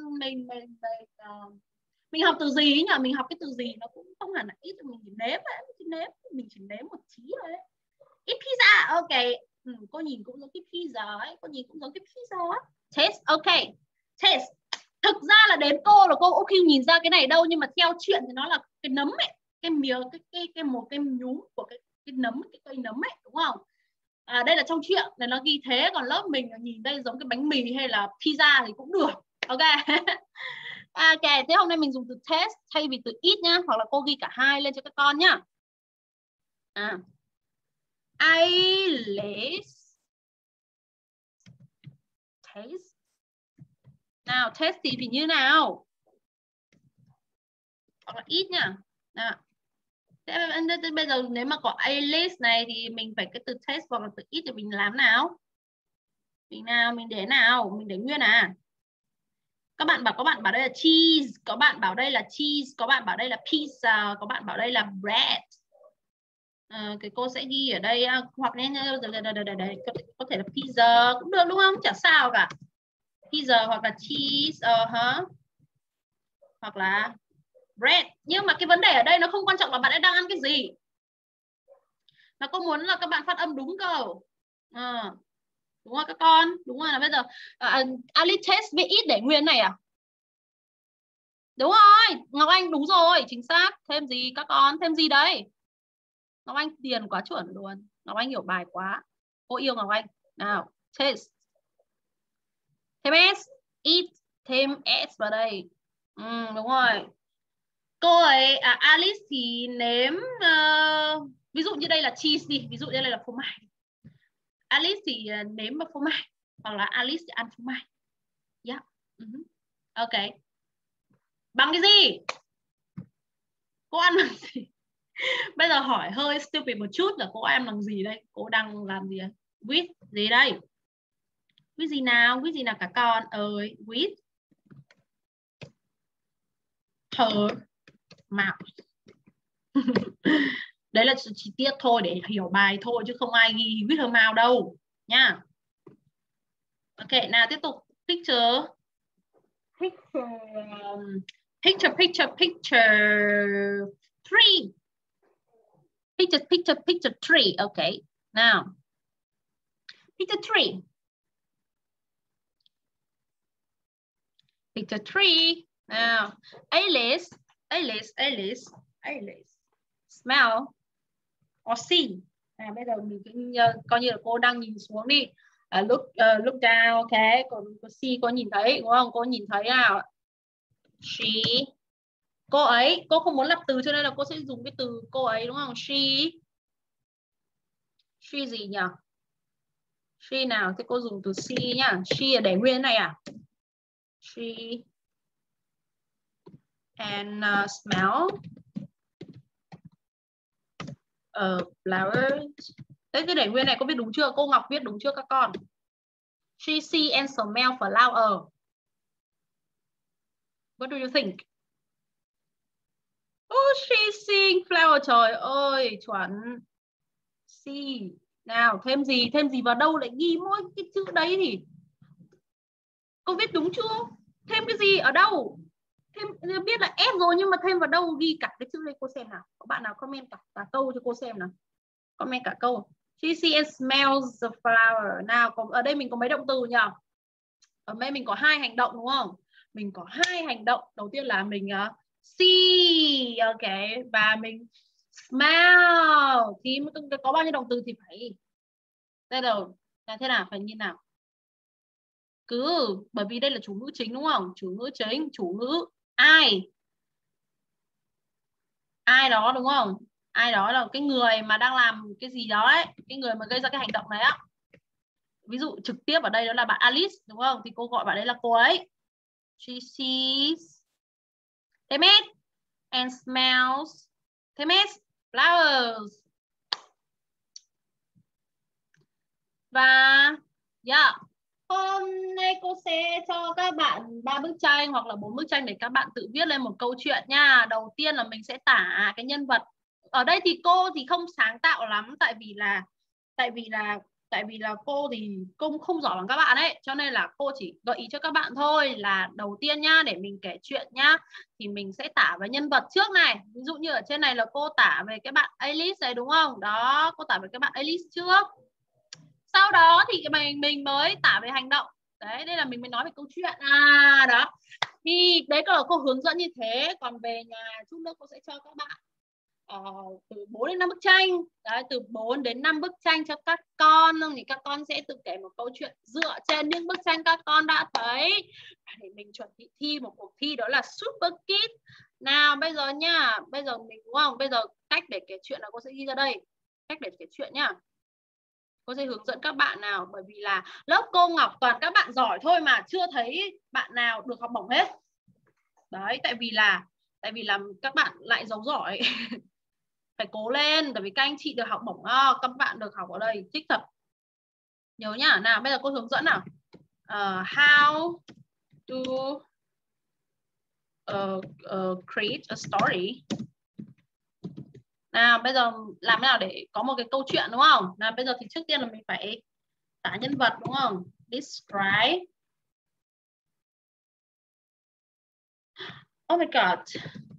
C: mình học từ gì ấy nhỉ? Mình học cái từ gì nó cũng không hẳn là eat, mình chỉ nếm một tí thôi đấy. Eat pizza. Okay. Cô nhìn cũng giống cái pizza ấy, cô nhìn cũng giống cái pizza á. Taste. Okay. Taste. Thực ra là đến cô là cô cũng không nhìn ra cái này đâu, nhưng mà theo chuyện thì nó là cái nấm ấy, cái miếng một cái nhúm của cái nấm, cái cây nấm ấy đúng không? Đây là trong chuyện này nó ghi thế, còn lớp mình nhìn đây giống cái bánh mì hay là pizza thì cũng được. Ok. Ok, thế hôm nay mình dùng từ taste thay vì từ eat nhá, hoặc là cô ghi cả hai lên cho các con nhá. Alice taste. Nào taste thì như nào? Hoặc là eat nhá. Nào. Thế bây giờ nếu mà có Alice này thì mình phải cái từ taste hoặc là từ eat thì mình làm nào? Mình để nào? Mình để nguyên à? Các bạn bảo đây là cheese, có bạn bảo đây là cheese, có bạn bảo đây là pizza, có bạn bảo đây là bread. Cái cô sẽ ghi ở đây hoặc nên có thể là pizza cũng được đúng không? Chả sao cả. Pizza hoặc là cheese hoặc là bread. Nhưng mà cái vấn đề ở đây nó không quan trọng là bạn ấy đang ăn cái gì, mà cô muốn là các bạn phát âm đúng cơ. Đúng rồi các con, đúng rồi. Là bây giờ Alice taste với eat để nguyên này à? Đúng rồi, Ngọc Anh đúng rồi, chính xác. Thêm gì các con? Thêm gì đấy? Ngọc Anh tiền quá chuẩn luôn. Ngọc Anh hiểu bài quá. Cô yêu Ngọc Anh. Nào, taste. Thêm S, eat, thêm S vào đây. Đúng rồi. Cô ấy, Alice thì nếm, ví dụ như đây là cheese đi, ví dụ như đây là phô mai. Alice thì nếm vào phô mai, hoặc là Alice thì ăn phô mai. Yeah. Ok. Bằng cái gì? Cô ăn bằng gì? Bây giờ hỏi hơi stupid một chút là cô ăn bằng gì đây? Cô đang làm gì đây? With gì đây? With gì nào? With gì nào cả con ơi? With her mouth. Đấy là chi tiết thôi để hiểu bài thôi, chứ không ai ghi with her mouth đâu nha. Ok, nào tiếp tục. Picture. Picture 3. Picture 3. Okay. Now, picture 3. Picture 3. Now, Alice smell or see. Bây giờ mình coi như là cô đang nhìn xuống đi. Look down, okay. Còn see cô nhìn thấy đúng không? Cô nhìn thấy nào? She. Cô ấy, cô không muốn lặp từ cho nên là cô sẽ dùng cái từ cô ấy đúng không? She gì nhỉ? She nào? Thì cô dùng từ see nhá. She để nguyên này à? She and smell flowers. Đấy, cái để nguyên này có viết đúng chưa? Cô Ngọc viết đúng chưa các con? She see and smell flower. What do you think? Oh, she seeing flower. Trời ơi, chuẩn. See. Nào, thêm gì? Thêm gì vào đâu lại ghi mỗi cái chữ đấy thì cô viết đúng chưa? Thêm cái gì ở đâu? Thêm biết là S rồi nhưng mà thêm vào đâu ghi cả cái chữ đây cô xem nào. Có bạn nào comment cả câu cho cô xem nào. Comment cả câu. She sees and smells the flower. Nào, ở đây mình có mấy động từ nhỉ? Ở đây mình có 2 hành động đúng không? Mình có 2 hành động. Đầu tiên là mình see, ok, và mình smell. Thì có bao nhiêu động từ thì phải đây đâu là thế nào, phải như nào? Bởi vì đây là chủ ngữ chính đúng không? Chủ ngữ chính, chủ ngữ ai đó đúng không? Ai đó là cái người mà đang làm cái gì đó đấy, cái người mà gây ra cái hành động này á. ví dụ trực tiếp ở đây đó là bạn Alice đúng không? Thì cô gọi bạn đấy là cô ấy. She sees, thêm it, and smells, thêm it, flowers. Và yeah, hôm nay cô sẽ cho các bạn 3 bức tranh hoặc là 4 bức tranh để các bạn tự viết lên một câu chuyện nha. Đầu tiên là mình sẽ tả cái nhân vật. Ở đây thì cô thì không sáng tạo lắm, tại vì là cô thì cô không giỏi bằng các bạn ấy, cho nên là cô chỉ gợi ý cho các bạn thôi. Là đầu tiên nhá, để mình kể chuyện nhá, thì mình sẽ tả về nhân vật trước này. Ví dụ như ở trên này là cô tả về cái bạn Alice này đúng không? Đó, cô tả về cái bạn Alice trước. Sau đó thì mình mới tả về hành động. Đấy, đây là mình mới nói về câu chuyện. Đó. Thì đấy là cô hướng dẫn như thế. Còn về nhà chút nữa cô sẽ cho các bạn từ 4 đến 5 bức tranh. Đấy, từ 4 đến 5 bức tranh cho các con. Thì các con sẽ tự kể một câu chuyện dựa trên những bức tranh các con đã thấy. Để mình chuẩn bị thi một cuộc thi đó là Super Kids. Nào bây giờ nha, bây giờ mình đúng không? Bây giờ cách để kể chuyện là cô sẽ ghi ra đây. Cách để kể chuyện nhá. Cô sẽ hướng dẫn các bạn nào, bởi vì là lớp cô Ngọc toàn các bạn giỏi thôi mà chưa thấy bạn nào được học bổng hết. Đấy, tại vì là các bạn lại giấu giỏi. Phải cố lên, bởi vì các anh chị được học bổng, các bạn được học ở đây thích thật. Nhớ nhá. Nào bây giờ cô hướng dẫn nào. How to create a story. Nào bây giờ làm thế nào để có một cái câu chuyện đúng không? Nào bây giờ thì trước tiên là mình phải tả nhân vật đúng không? Describe. Oh my god.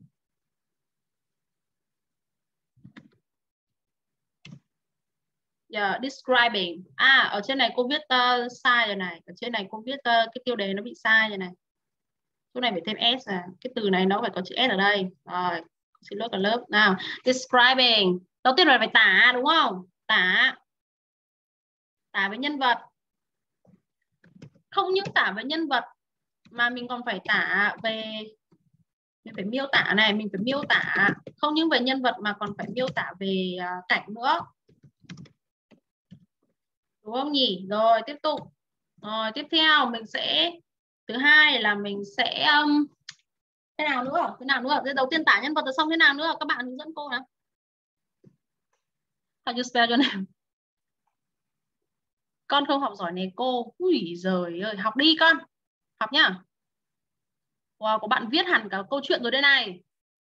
C: Yeah, describing. Ở trên này cô viết sai rồi này. Ở trên này cô viết cái tiêu đề nó bị sai rồi này. Chỗ này phải thêm S à. Cái từ này nó phải có chữ S ở đây. Rồi, xin lỗi cả lớp. Nào, describing. Đầu tiên là phải tả đúng không? Tả với nhân vật. Không những tả với nhân vật mà mình còn phải tả về, mình phải miêu tả này, mình phải miêu tả không những về nhân vật mà còn phải miêu tả về cảnh nữa. Đúng không nhỉ? Rồi tiếp tục. Rồi tiếp theo mình sẽ, thứ hai là mình sẽ thế nào nữa? Đầu tiên tả nhân vật rồi xong thế nào nữa? Các bạn hướng dẫn cô nào. How you spell your name? Con không học giỏi này cô. Ui giời ơi, học đi con. Học nhá. Wow, có bạn viết hẳn cả câu chuyện rồi đây này.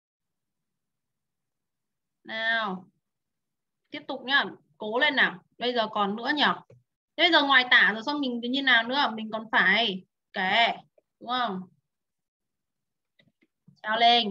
C: Nào. Tiếp tục nhá. Cố lên nào. Bây giờ còn nữa nhỉ? Bây giờ ngoài tả rồi xong mình như nào nữa? Mình còn phải kể, đúng không? Trao lên.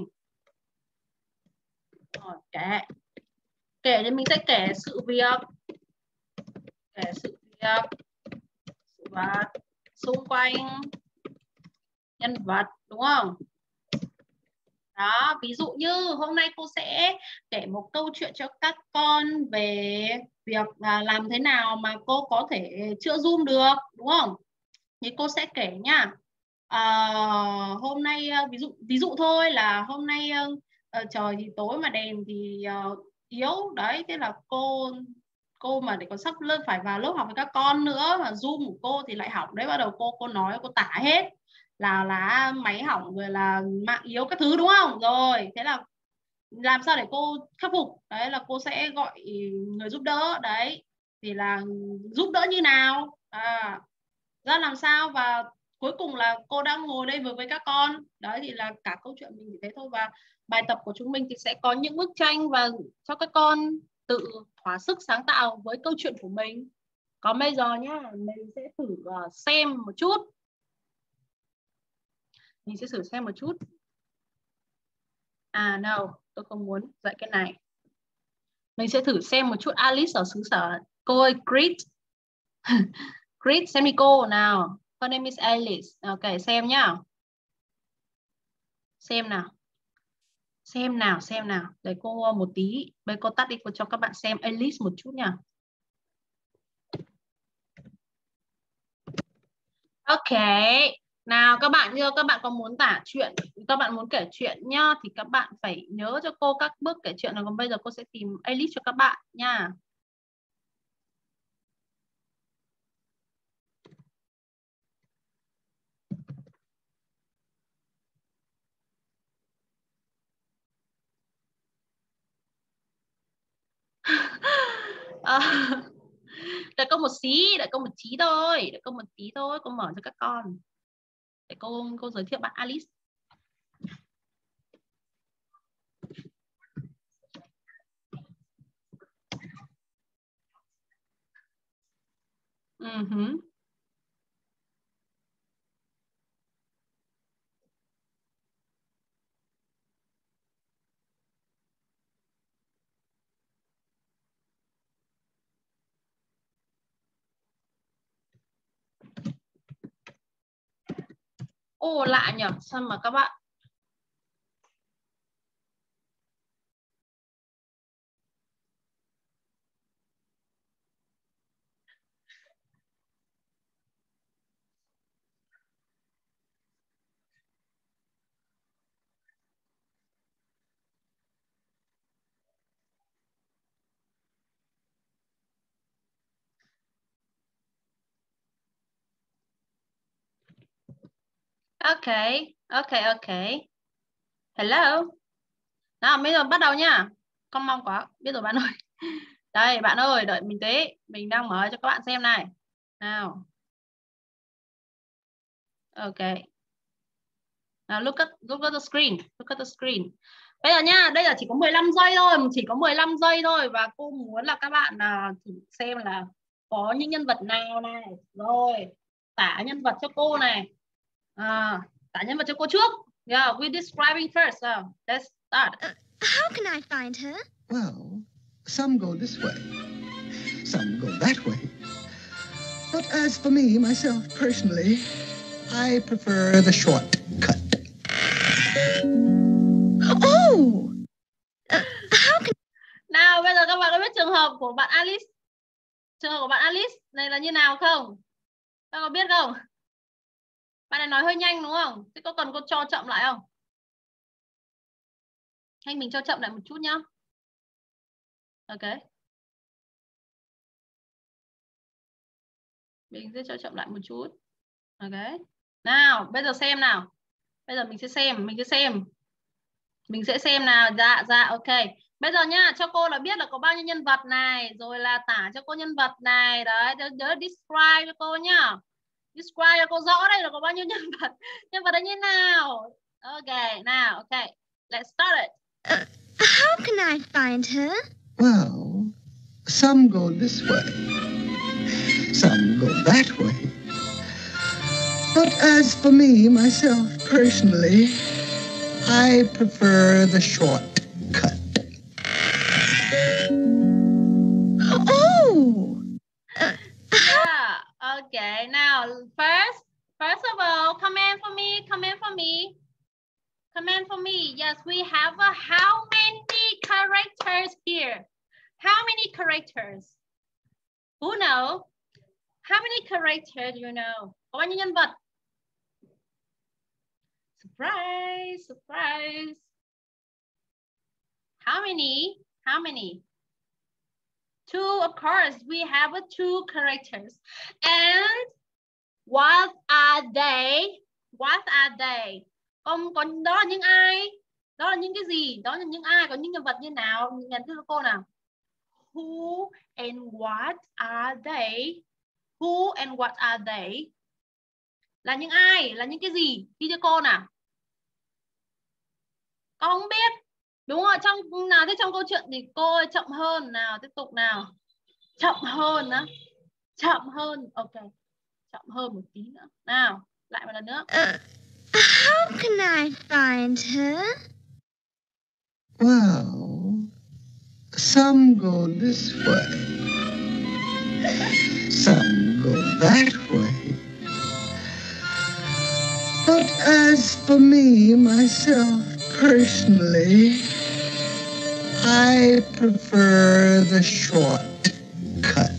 C: Rồi, kể thì mình sẽ kể sự việc. Kể sự việc, sự vật xung quanh nhân vật, đúng không? Đó, ví dụ như hôm nay cô sẽ kể một câu chuyện cho các con về việc làm thế nào mà cô có thể chữa Zoom được, đúng không? Thì cô sẽ kể nhá. Hôm nay ví dụ thôi là hôm nay trời thì tối mà đèn thì yếu đấy, thế là cô mà để còn sắp lên phải vào lớp học với các con nữa mà Zoom của cô thì lại hỏng đấy, bắt đầu cô nói, cô tả hết là máy hỏng rồi là mạng yếu các thứ, đúng không? Rồi thế là làm sao để cô khắc phục, đấy là cô sẽ gọi người giúp đỡ đấy, thì là giúp đỡ như nào, ra làm sao, và cuối cùng là cô đang ngồi đây vừa với các con đấy, thì là cả câu chuyện mình chỉ thế thôi. Và bài tập của chúng mình thì sẽ có những bức tranh và cho các con tự thỏa sức sáng tạo với câu chuyện của mình. Còn bây giờ nhá, mình sẽ thử xem một chút. No, tôi không muốn dạy cái này. Mình sẽ thử xem một chút Alice ở xứ sở. Cô ơi, greet. Greet, xem đi cô nào. Her name is Alice. Ok, xem nhá. Xem nào. Để cô một tí. Bây cô tắt đi, cô cho các bạn xem Alice một chút nha. Ok. Nào các bạn có muốn tả chuyện, các bạn muốn kể chuyện nhá, thì các bạn phải nhớ cho cô các bước kể chuyện. Còn bây giờ cô sẽ tìm Alice cho các bạn nha. Đợi cô một xí, đợi cô một tí thôi, đợi cô một tí thôi, cô mở cho các con. Để cô giới thiệu bạn Alice. Ồ, lạ nhỉ, sao mà các bạn ok, ok, ok. Hello. Nào, bây giờ bắt đầu nha. Con mong quá, biết rồi bạn ơi. Đây, bạn ơi, đợi mình tí. Mình đang mở cho các bạn xem này. Nào. Ok. Now look at the screen. Look at the screen. Bây giờ nha, đây là chỉ có 15 giây thôi, chỉ có 15 giây thôi và cô muốn là các bạn thử xem là có những nhân vật nào này. Rồi, tả nhân vật cho cô này. Tả nhân vật cho cô trước. Yeah, we're describing first. So, let's start.
A: How can I find her?
F: Well, some go this way, some go that way. But as for me, myself, personally, I prefer the shortcut.
A: Oh! How can...
C: Nào, bây giờ các bạn có biết trường hợp của bạn Alice? Trường hợp của bạn Alice này là như nào không? Các bạn có biết không? Bạn này nói hơi nhanh đúng không? Thế có cần cô cho chậm lại không? Hay mình cho chậm lại một chút nhá. Ok. Mình sẽ cho chậm lại một chút. Ok. Nào, bây giờ xem nào. Bây giờ mình sẽ xem nào. Dạ, ok. Bây giờ nhá, cho cô là biết là có bao nhiêu nhân vật này, rồi là tả cho cô nhân vật này. Đấy, nhớ describe cho cô nhá. Describe cho cô rõ đây là có bao nhiêu nhân vật. Nhân vật đấy như nào? Ok, nào, ok. Let's start it.
A: How can I find her?
F: Well, some go this way, some go that way. But as for me, myself, personally, I prefer the shortcut.
A: Oh!
C: Yeah, okay. Now, first of all, comment for me. Yes, we have how many characters here? How many characters? Who know? How many characters do you know? Có bao nhiêu nhân vật? Surprise. How many? Two, of course. We have two characters. And what are they? Có đó là những ai? Đó là những cái gì? Đó là những ai? Có những nhân vật như nào? Nhận thức cho cô nào. Who and what are they? Who and what are they? Là những ai? Là những cái gì? Đi cho cô nào. Con không biết. Đúng rồi, trong câu chuyện thì cô chậm hơn. Nào, tiếp tục nào. Chậm hơn. Ok. Chậm hơn một tí nữa. Nào, lại một lần nữa.
A: How can I find her?
F: Well, some go this way, some go that way. But as for me, myself, personally, I prefer the shortcut.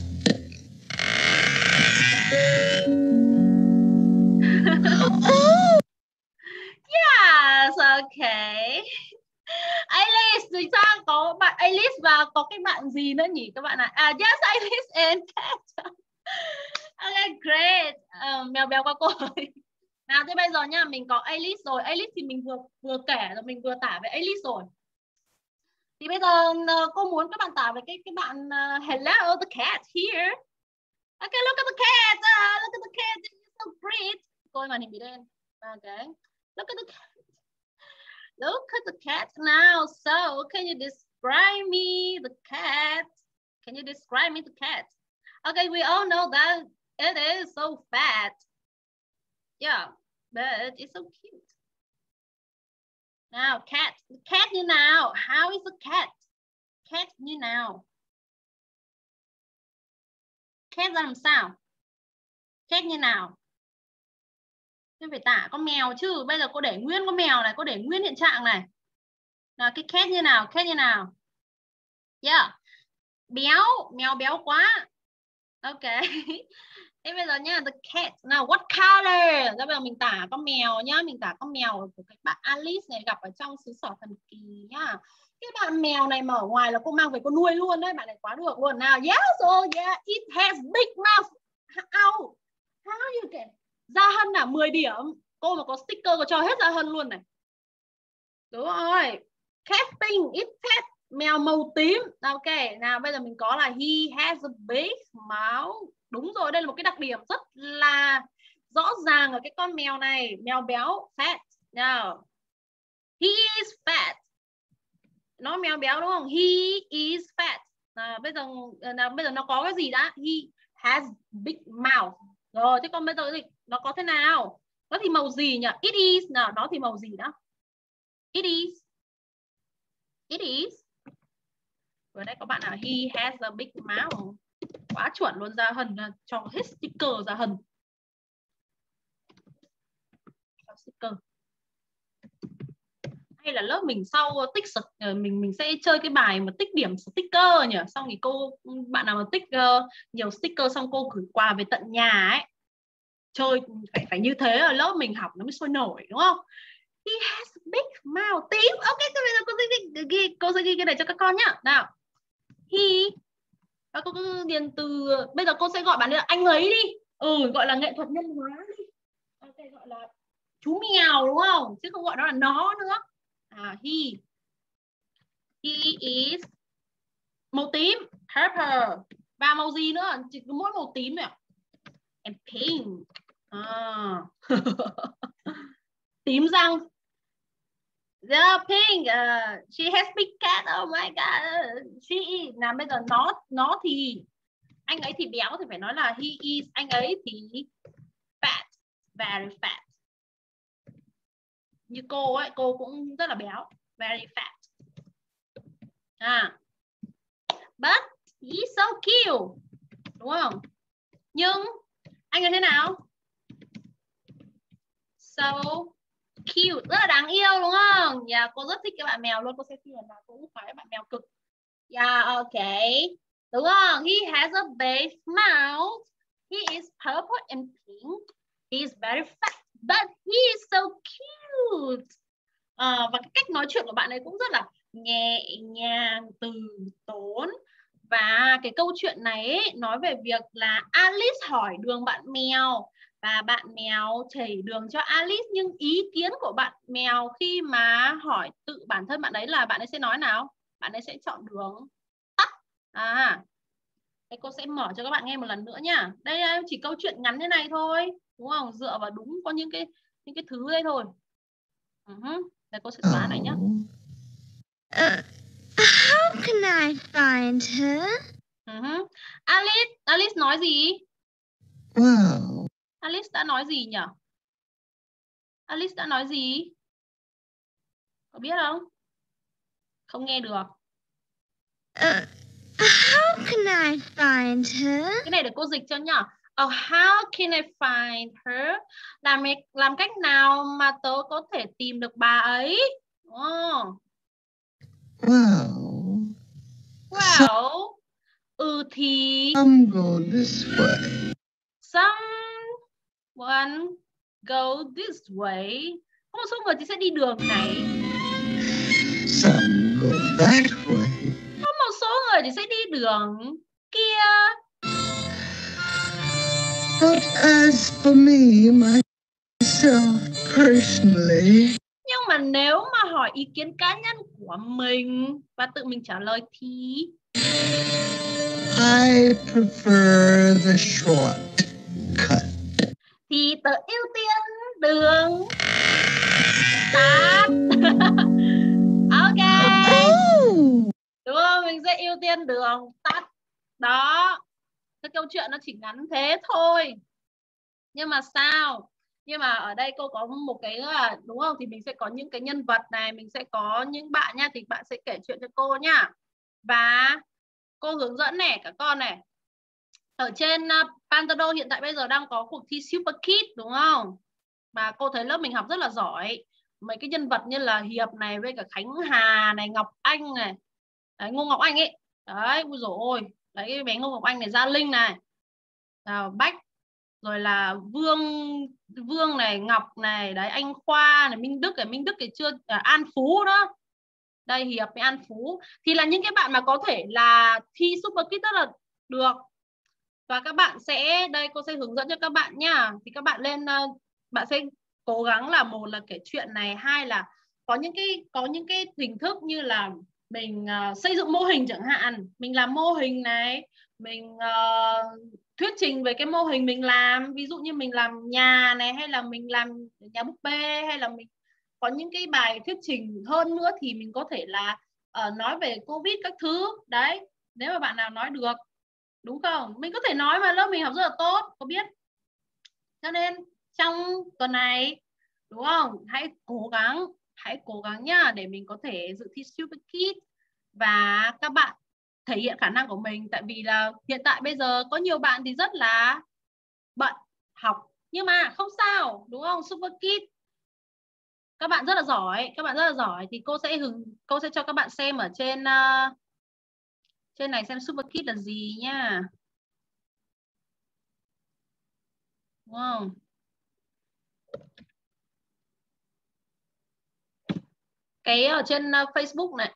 C: Yes, okay. Alice, rồi sao có bạn Alice và có cái bạn gì nữa nhỉ các bạn ạ? Yes, Alice and Cat. Okay, great. Mèo béo qua cô. Nào, thế bây giờ nha, mình có Alice rồi. Alice thì mình vừa kể rồi, mình vừa tả về Alice rồi. Thì bây giờ cô muốn các bạn tả về cái bạn hello the cat here. Okay, look at the cat. Look at the cat. It's so pretty. Cô ơi, màn hình bị đen. Okay. Look at the cat. Look at the cat now. So, can you describe me the cat? Can you describe me the cat? Okay, we all know that it is so fat. Yeah, but it's so cute. Now, cat. Cat như nào? How is the cat? Cat như nào? Cat ra làm sao? Cat như nào? Tôi phải tả con mèo chứ. Bây giờ cô để nguyên con mèo này, cô để nguyên hiện trạng này. Nào, cái cat như nào? Cat như nào? Yeah. Béo, mèo béo quá. Ok. Thế bây giờ nhá, the cat. Nào, what color? Bây giờ mình tả con mèo nhá, mình tả con mèo của cái bạn Alice này gặp ở trong xứ sở thần kỳ nhá. Cái bạn mèo này mà ở ngoài là cô mang về cô nuôi luôn đấy, bạn này quá được luôn. Nào, yes, oh yeah, it has big mouth. How you can? Gia Hân là 10 điểm. Cô mà có sticker cô cho hết Gia Hân luôn này. Đúng rồi. Cat pink, it fat. Mèo màu tím. Ok, nào bây giờ mình có là he has a big mouth. Đúng rồi, đây là một cái đặc điểm rất là rõ ràng ở cái con mèo này. Mèo béo, fat. Nào, he is fat. Nó mèo béo đúng không? He is fat. Bây giờ nó có cái gì đã? He has big mouth. Rồi, thế còn bây giờ nó có thế nào? Nó thì màu gì nhỉ? It is. Nào, nó thì màu gì đó? It is. It is. Vừa đây có bạn nào he has a big mouth. Quá chuẩn luôn. Gia Hân cho hết sticker Gia Hân. Cho sticker. Hay là lớp mình sau tích mình sẽ chơi cái bài mà tích điểm sticker nhỉ? Xong thì bạn nào mà tích nhiều sticker xong cô gửi quà về tận nhà ấy. Chơi phải như thế ở lớp mình học nó mới sôi nổi đúng không? He has a big mouth. Tím. Ok, bây giờ cô sẽ ghi cái này cho các con nhá. Nào. He. Và cô cứ điền từ. Bây giờ cô sẽ gọi bạn là anh ấy đi. Gọi là nghệ thuật nhân hóa đi. Ok, gọi là chú mèo đúng không? Chứ không gọi nó là nó nữa. He is màu tím, purple. Và màu gì nữa? Chỉ có mỗi màu tím này. And pink. Tím răng. The pink. She has big cat. Oh my god. She is. Nào bây giờ nó thì anh ấy thì béo thì phải nói là he is. Anh ấy thì fat. Very fat. Như cô ấy, cô cũng rất là béo. Very fat. But he's so cute. Đúng không? Nhưng anh ấy thế nào? So cute, rất là đáng yêu đúng không? Yeah, cô rất thích cái bạn mèo luôn. Cô sẽ phiền là cô cũng phải bạn mèo cực. Yeah, ok. Đúng không? He has a big mouth. He is purple and pink. He is very fat, but he is so cute. Và cái cách nói chuyện của bạn ấy cũng rất là nhẹ nhàng, từ tốn. Và cái câu chuyện này ấy, nói về việc là Alice hỏi đường bạn mèo và bạn mèo chỉ đường cho Alice, nhưng ý kiến của bạn mèo khi mà hỏi tự bản thân bạn ấy là bạn ấy sẽ nói nào? Bạn ấy sẽ chọn đường tắt. Đây cô sẽ mở cho các bạn nghe một lần nữa nhá. Đây chỉ câu chuyện ngắn như này thôi, đúng không? Dựa vào đúng có những cái thứ đây thôi. Đây cô sẽ xóa này nhá.
A: How can I find her?
C: Alice nói gì?
F: Wow.
C: Alice đã nói gì nhỉ? Alice đã nói gì? Có biết không? Không nghe được.
A: How can I find her?
C: Cái này để cô dịch cho nhá. How can I find her? Làm cách nào mà tớ có thể tìm được bà ấy?
F: Wow.
C: Well, thì
F: some go this way.
C: Someone go this way. Có một số người thì sẽ đi đường này.
F: Some go that way.
C: Có một số người thì sẽ đi đường kia.
F: But as for me, myself, personally.
C: Nhưng mà nếu mà hỏi ý kiến cá nhân của mình và tự mình trả lời thì
F: I prefer the shortcut.
C: Thì tớ ưu tiên đường tắt. Ok. Đúng không? Mình sẽ ưu tiên đường tắt. Đó. Cái câu chuyện nó chỉ ngắn thế thôi. Nhưng mà sao? Nhưng mà ở đây cô có một cái là đúng không? Thì mình sẽ có những cái nhân vật này, mình sẽ có những bạn nha, thì bạn sẽ kể chuyện cho cô nhá. Và cô hướng dẫn này cả con này. Ở trên Pantado hiện tại bây giờ đang có cuộc thi Super Kids đúng không? Mà cô thấy lớp mình học rất là giỏi. Mấy cái nhân vật như là Hiệp này với cả Khánh Hà này, Ngọc Anh này. Đấy, Ngô Ngọc Anh ấy. Đấy, ui dồi ôi. Đấy, cái bé Ngô Ngọc Anh này, Gia Linh này. Bách. Rồi là Vương này, Ngọc này, đấy, anh Khoa này, Minh Đức này chưa, An Phú đó. Đây, Hiệp với An Phú. Thì là những cái bạn mà có thể là thi Super Kids rất là được. Và các bạn sẽ, đây cô sẽ hướng dẫn cho các bạn nhá. Thì các bạn lên, bạn sẽ cố gắng là một là kể chuyện này, hai là có những cái hình thức như là mình xây dựng mô hình chẳng hạn. Mình làm mô hình này, mình thuyết trình về cái mô hình mình làm. Ví dụ như mình làm nhà này, hay là mình làm nhà búp bê, hay là mình có những cái bài thuyết trình hơn nữa thì mình có thể là nói về Covid các thứ. Đấy, nếu mà bạn nào nói được, đúng không? Mình có thể nói mà lớp mình học rất là tốt, có biết? Cho nên trong tuần này, đúng không? Hãy cố gắng nhá, để mình có thể dự thi Super Kids và các bạn thể hiện khả năng của mình. Tại vì là hiện tại bây giờ có nhiều bạn thì rất là bận học, nhưng mà không sao, đúng không? Super Kids các bạn rất là giỏi, thì cô sẽ cho các bạn xem ở trên trên này xem Super Kids là gì nhá. Đúng không? Cái ở trên Facebook này.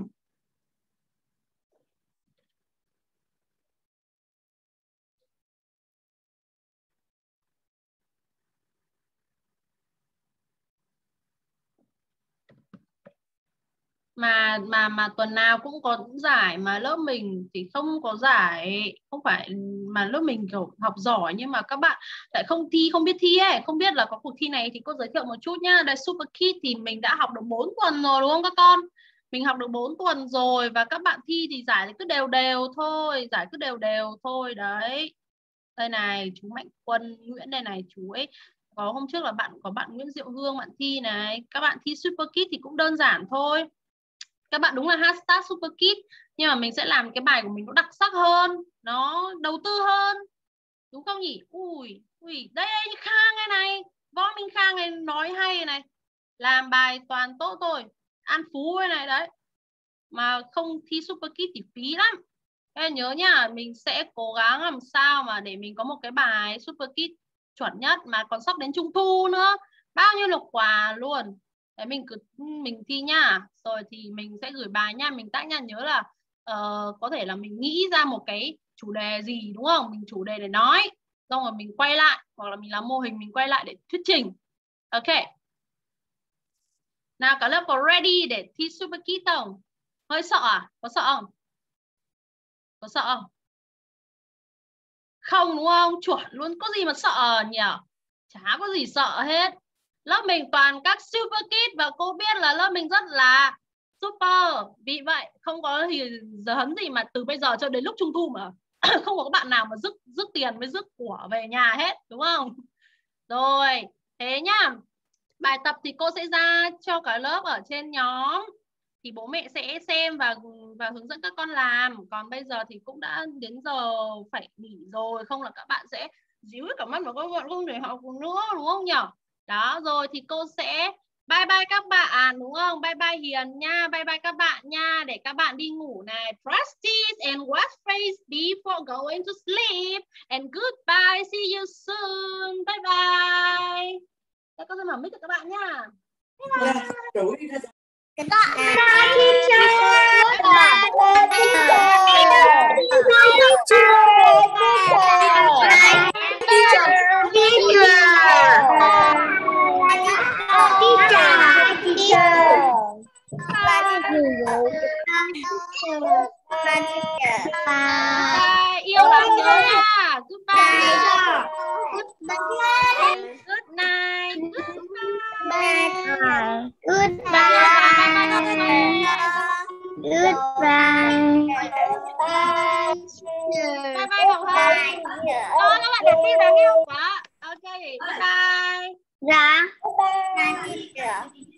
C: mà tuần nào cũng có giải, mà lớp mình thì không có giải. Không phải mà lớp mình kiểu học giỏi nhưng mà các bạn lại không biết thi ấy, không biết là có cuộc thi này. Thì cô giới thiệu một chút nhá. Đây, Super Kids thì mình đã học được 4 tuần rồi, đúng không các con? Mình học được 4 tuần rồi, và các bạn thi thì giải thì cứ đều đều thôi. Đấy, đây này, chú Mạnh Quân Nguyễn đây này, chú ấy có hôm trước là có bạn Nguyễn Diệu Hương bạn thi này. Các bạn thi Super Kids thì cũng đơn giản thôi. Các bạn đúng là hashtag Super Kids, nhưng mà mình sẽ làm cái bài của mình nó đặc sắc hơn, nó đầu tư hơn, đúng không nhỉ? Ui đây Khang này, Võ Minh Khang này nói hay này, làm bài toàn tốt thôi. An Phú này đấy, mà không thi Super Kids thì phí lắm. Em nhớ nhá, mình sẽ cố gắng làm sao mà để mình có một cái bài Super Kids chuẩn nhất, mà còn sắp đến Trung thu nữa, bao nhiêu là quà luôn. Đấy, mình thi nhá, rồi thì mình sẽ gửi bài nha, mình tag nha. Nhớ là có thể là mình nghĩ ra một cái chủ đề gì, đúng không? Mình chủ đề để nói, xong rồi mình quay lại, hoặc là mình làm mô hình mình quay lại để thuyết trình. Ok. Nào, cả lớp có ready để thi Super Kids không? Hơi sợ à? Có sợ không? Có sợ không? Không đúng không? Chuẩn luôn, có gì mà sợ nhỉ? Chả có gì sợ hết. Lớp mình toàn các Super Kids, và cô biết là lớp mình rất là super. Vì vậy không có giờ hấn gì mà từ bây giờ cho đến lúc Trung thu mà không có bạn nào mà rước tiền với rước của về nhà hết, đúng không? Rồi, thế nhá. Bài tập thì cô sẽ ra cho cả lớp ở trên nhóm, thì bố mẹ sẽ xem và hướng dẫn các con làm. Còn bây giờ thì cũng đã đến giờ phải nghỉ rồi, không là các bạn sẽ díu cả mắt mà các bạn không để học nữa, đúng không nhỉ? Đó, rồi thì cô sẽ bye bye các bạn, đúng không? Bye bye Hiền nha, bye bye các bạn nha, để các bạn đi ngủ này. Practice and wash face before going to sleep. And goodbye, see you soon. Bye bye. Các con sẽ mở mic cho các bạn nha.
B: Teacher.
C: Yêu lắm nha. Goodbye. Good night. Bye bye Ngọc Hân. Đó, các bạn đặt tin đáng yêu quá. Ok, bye bye.
B: Dạ.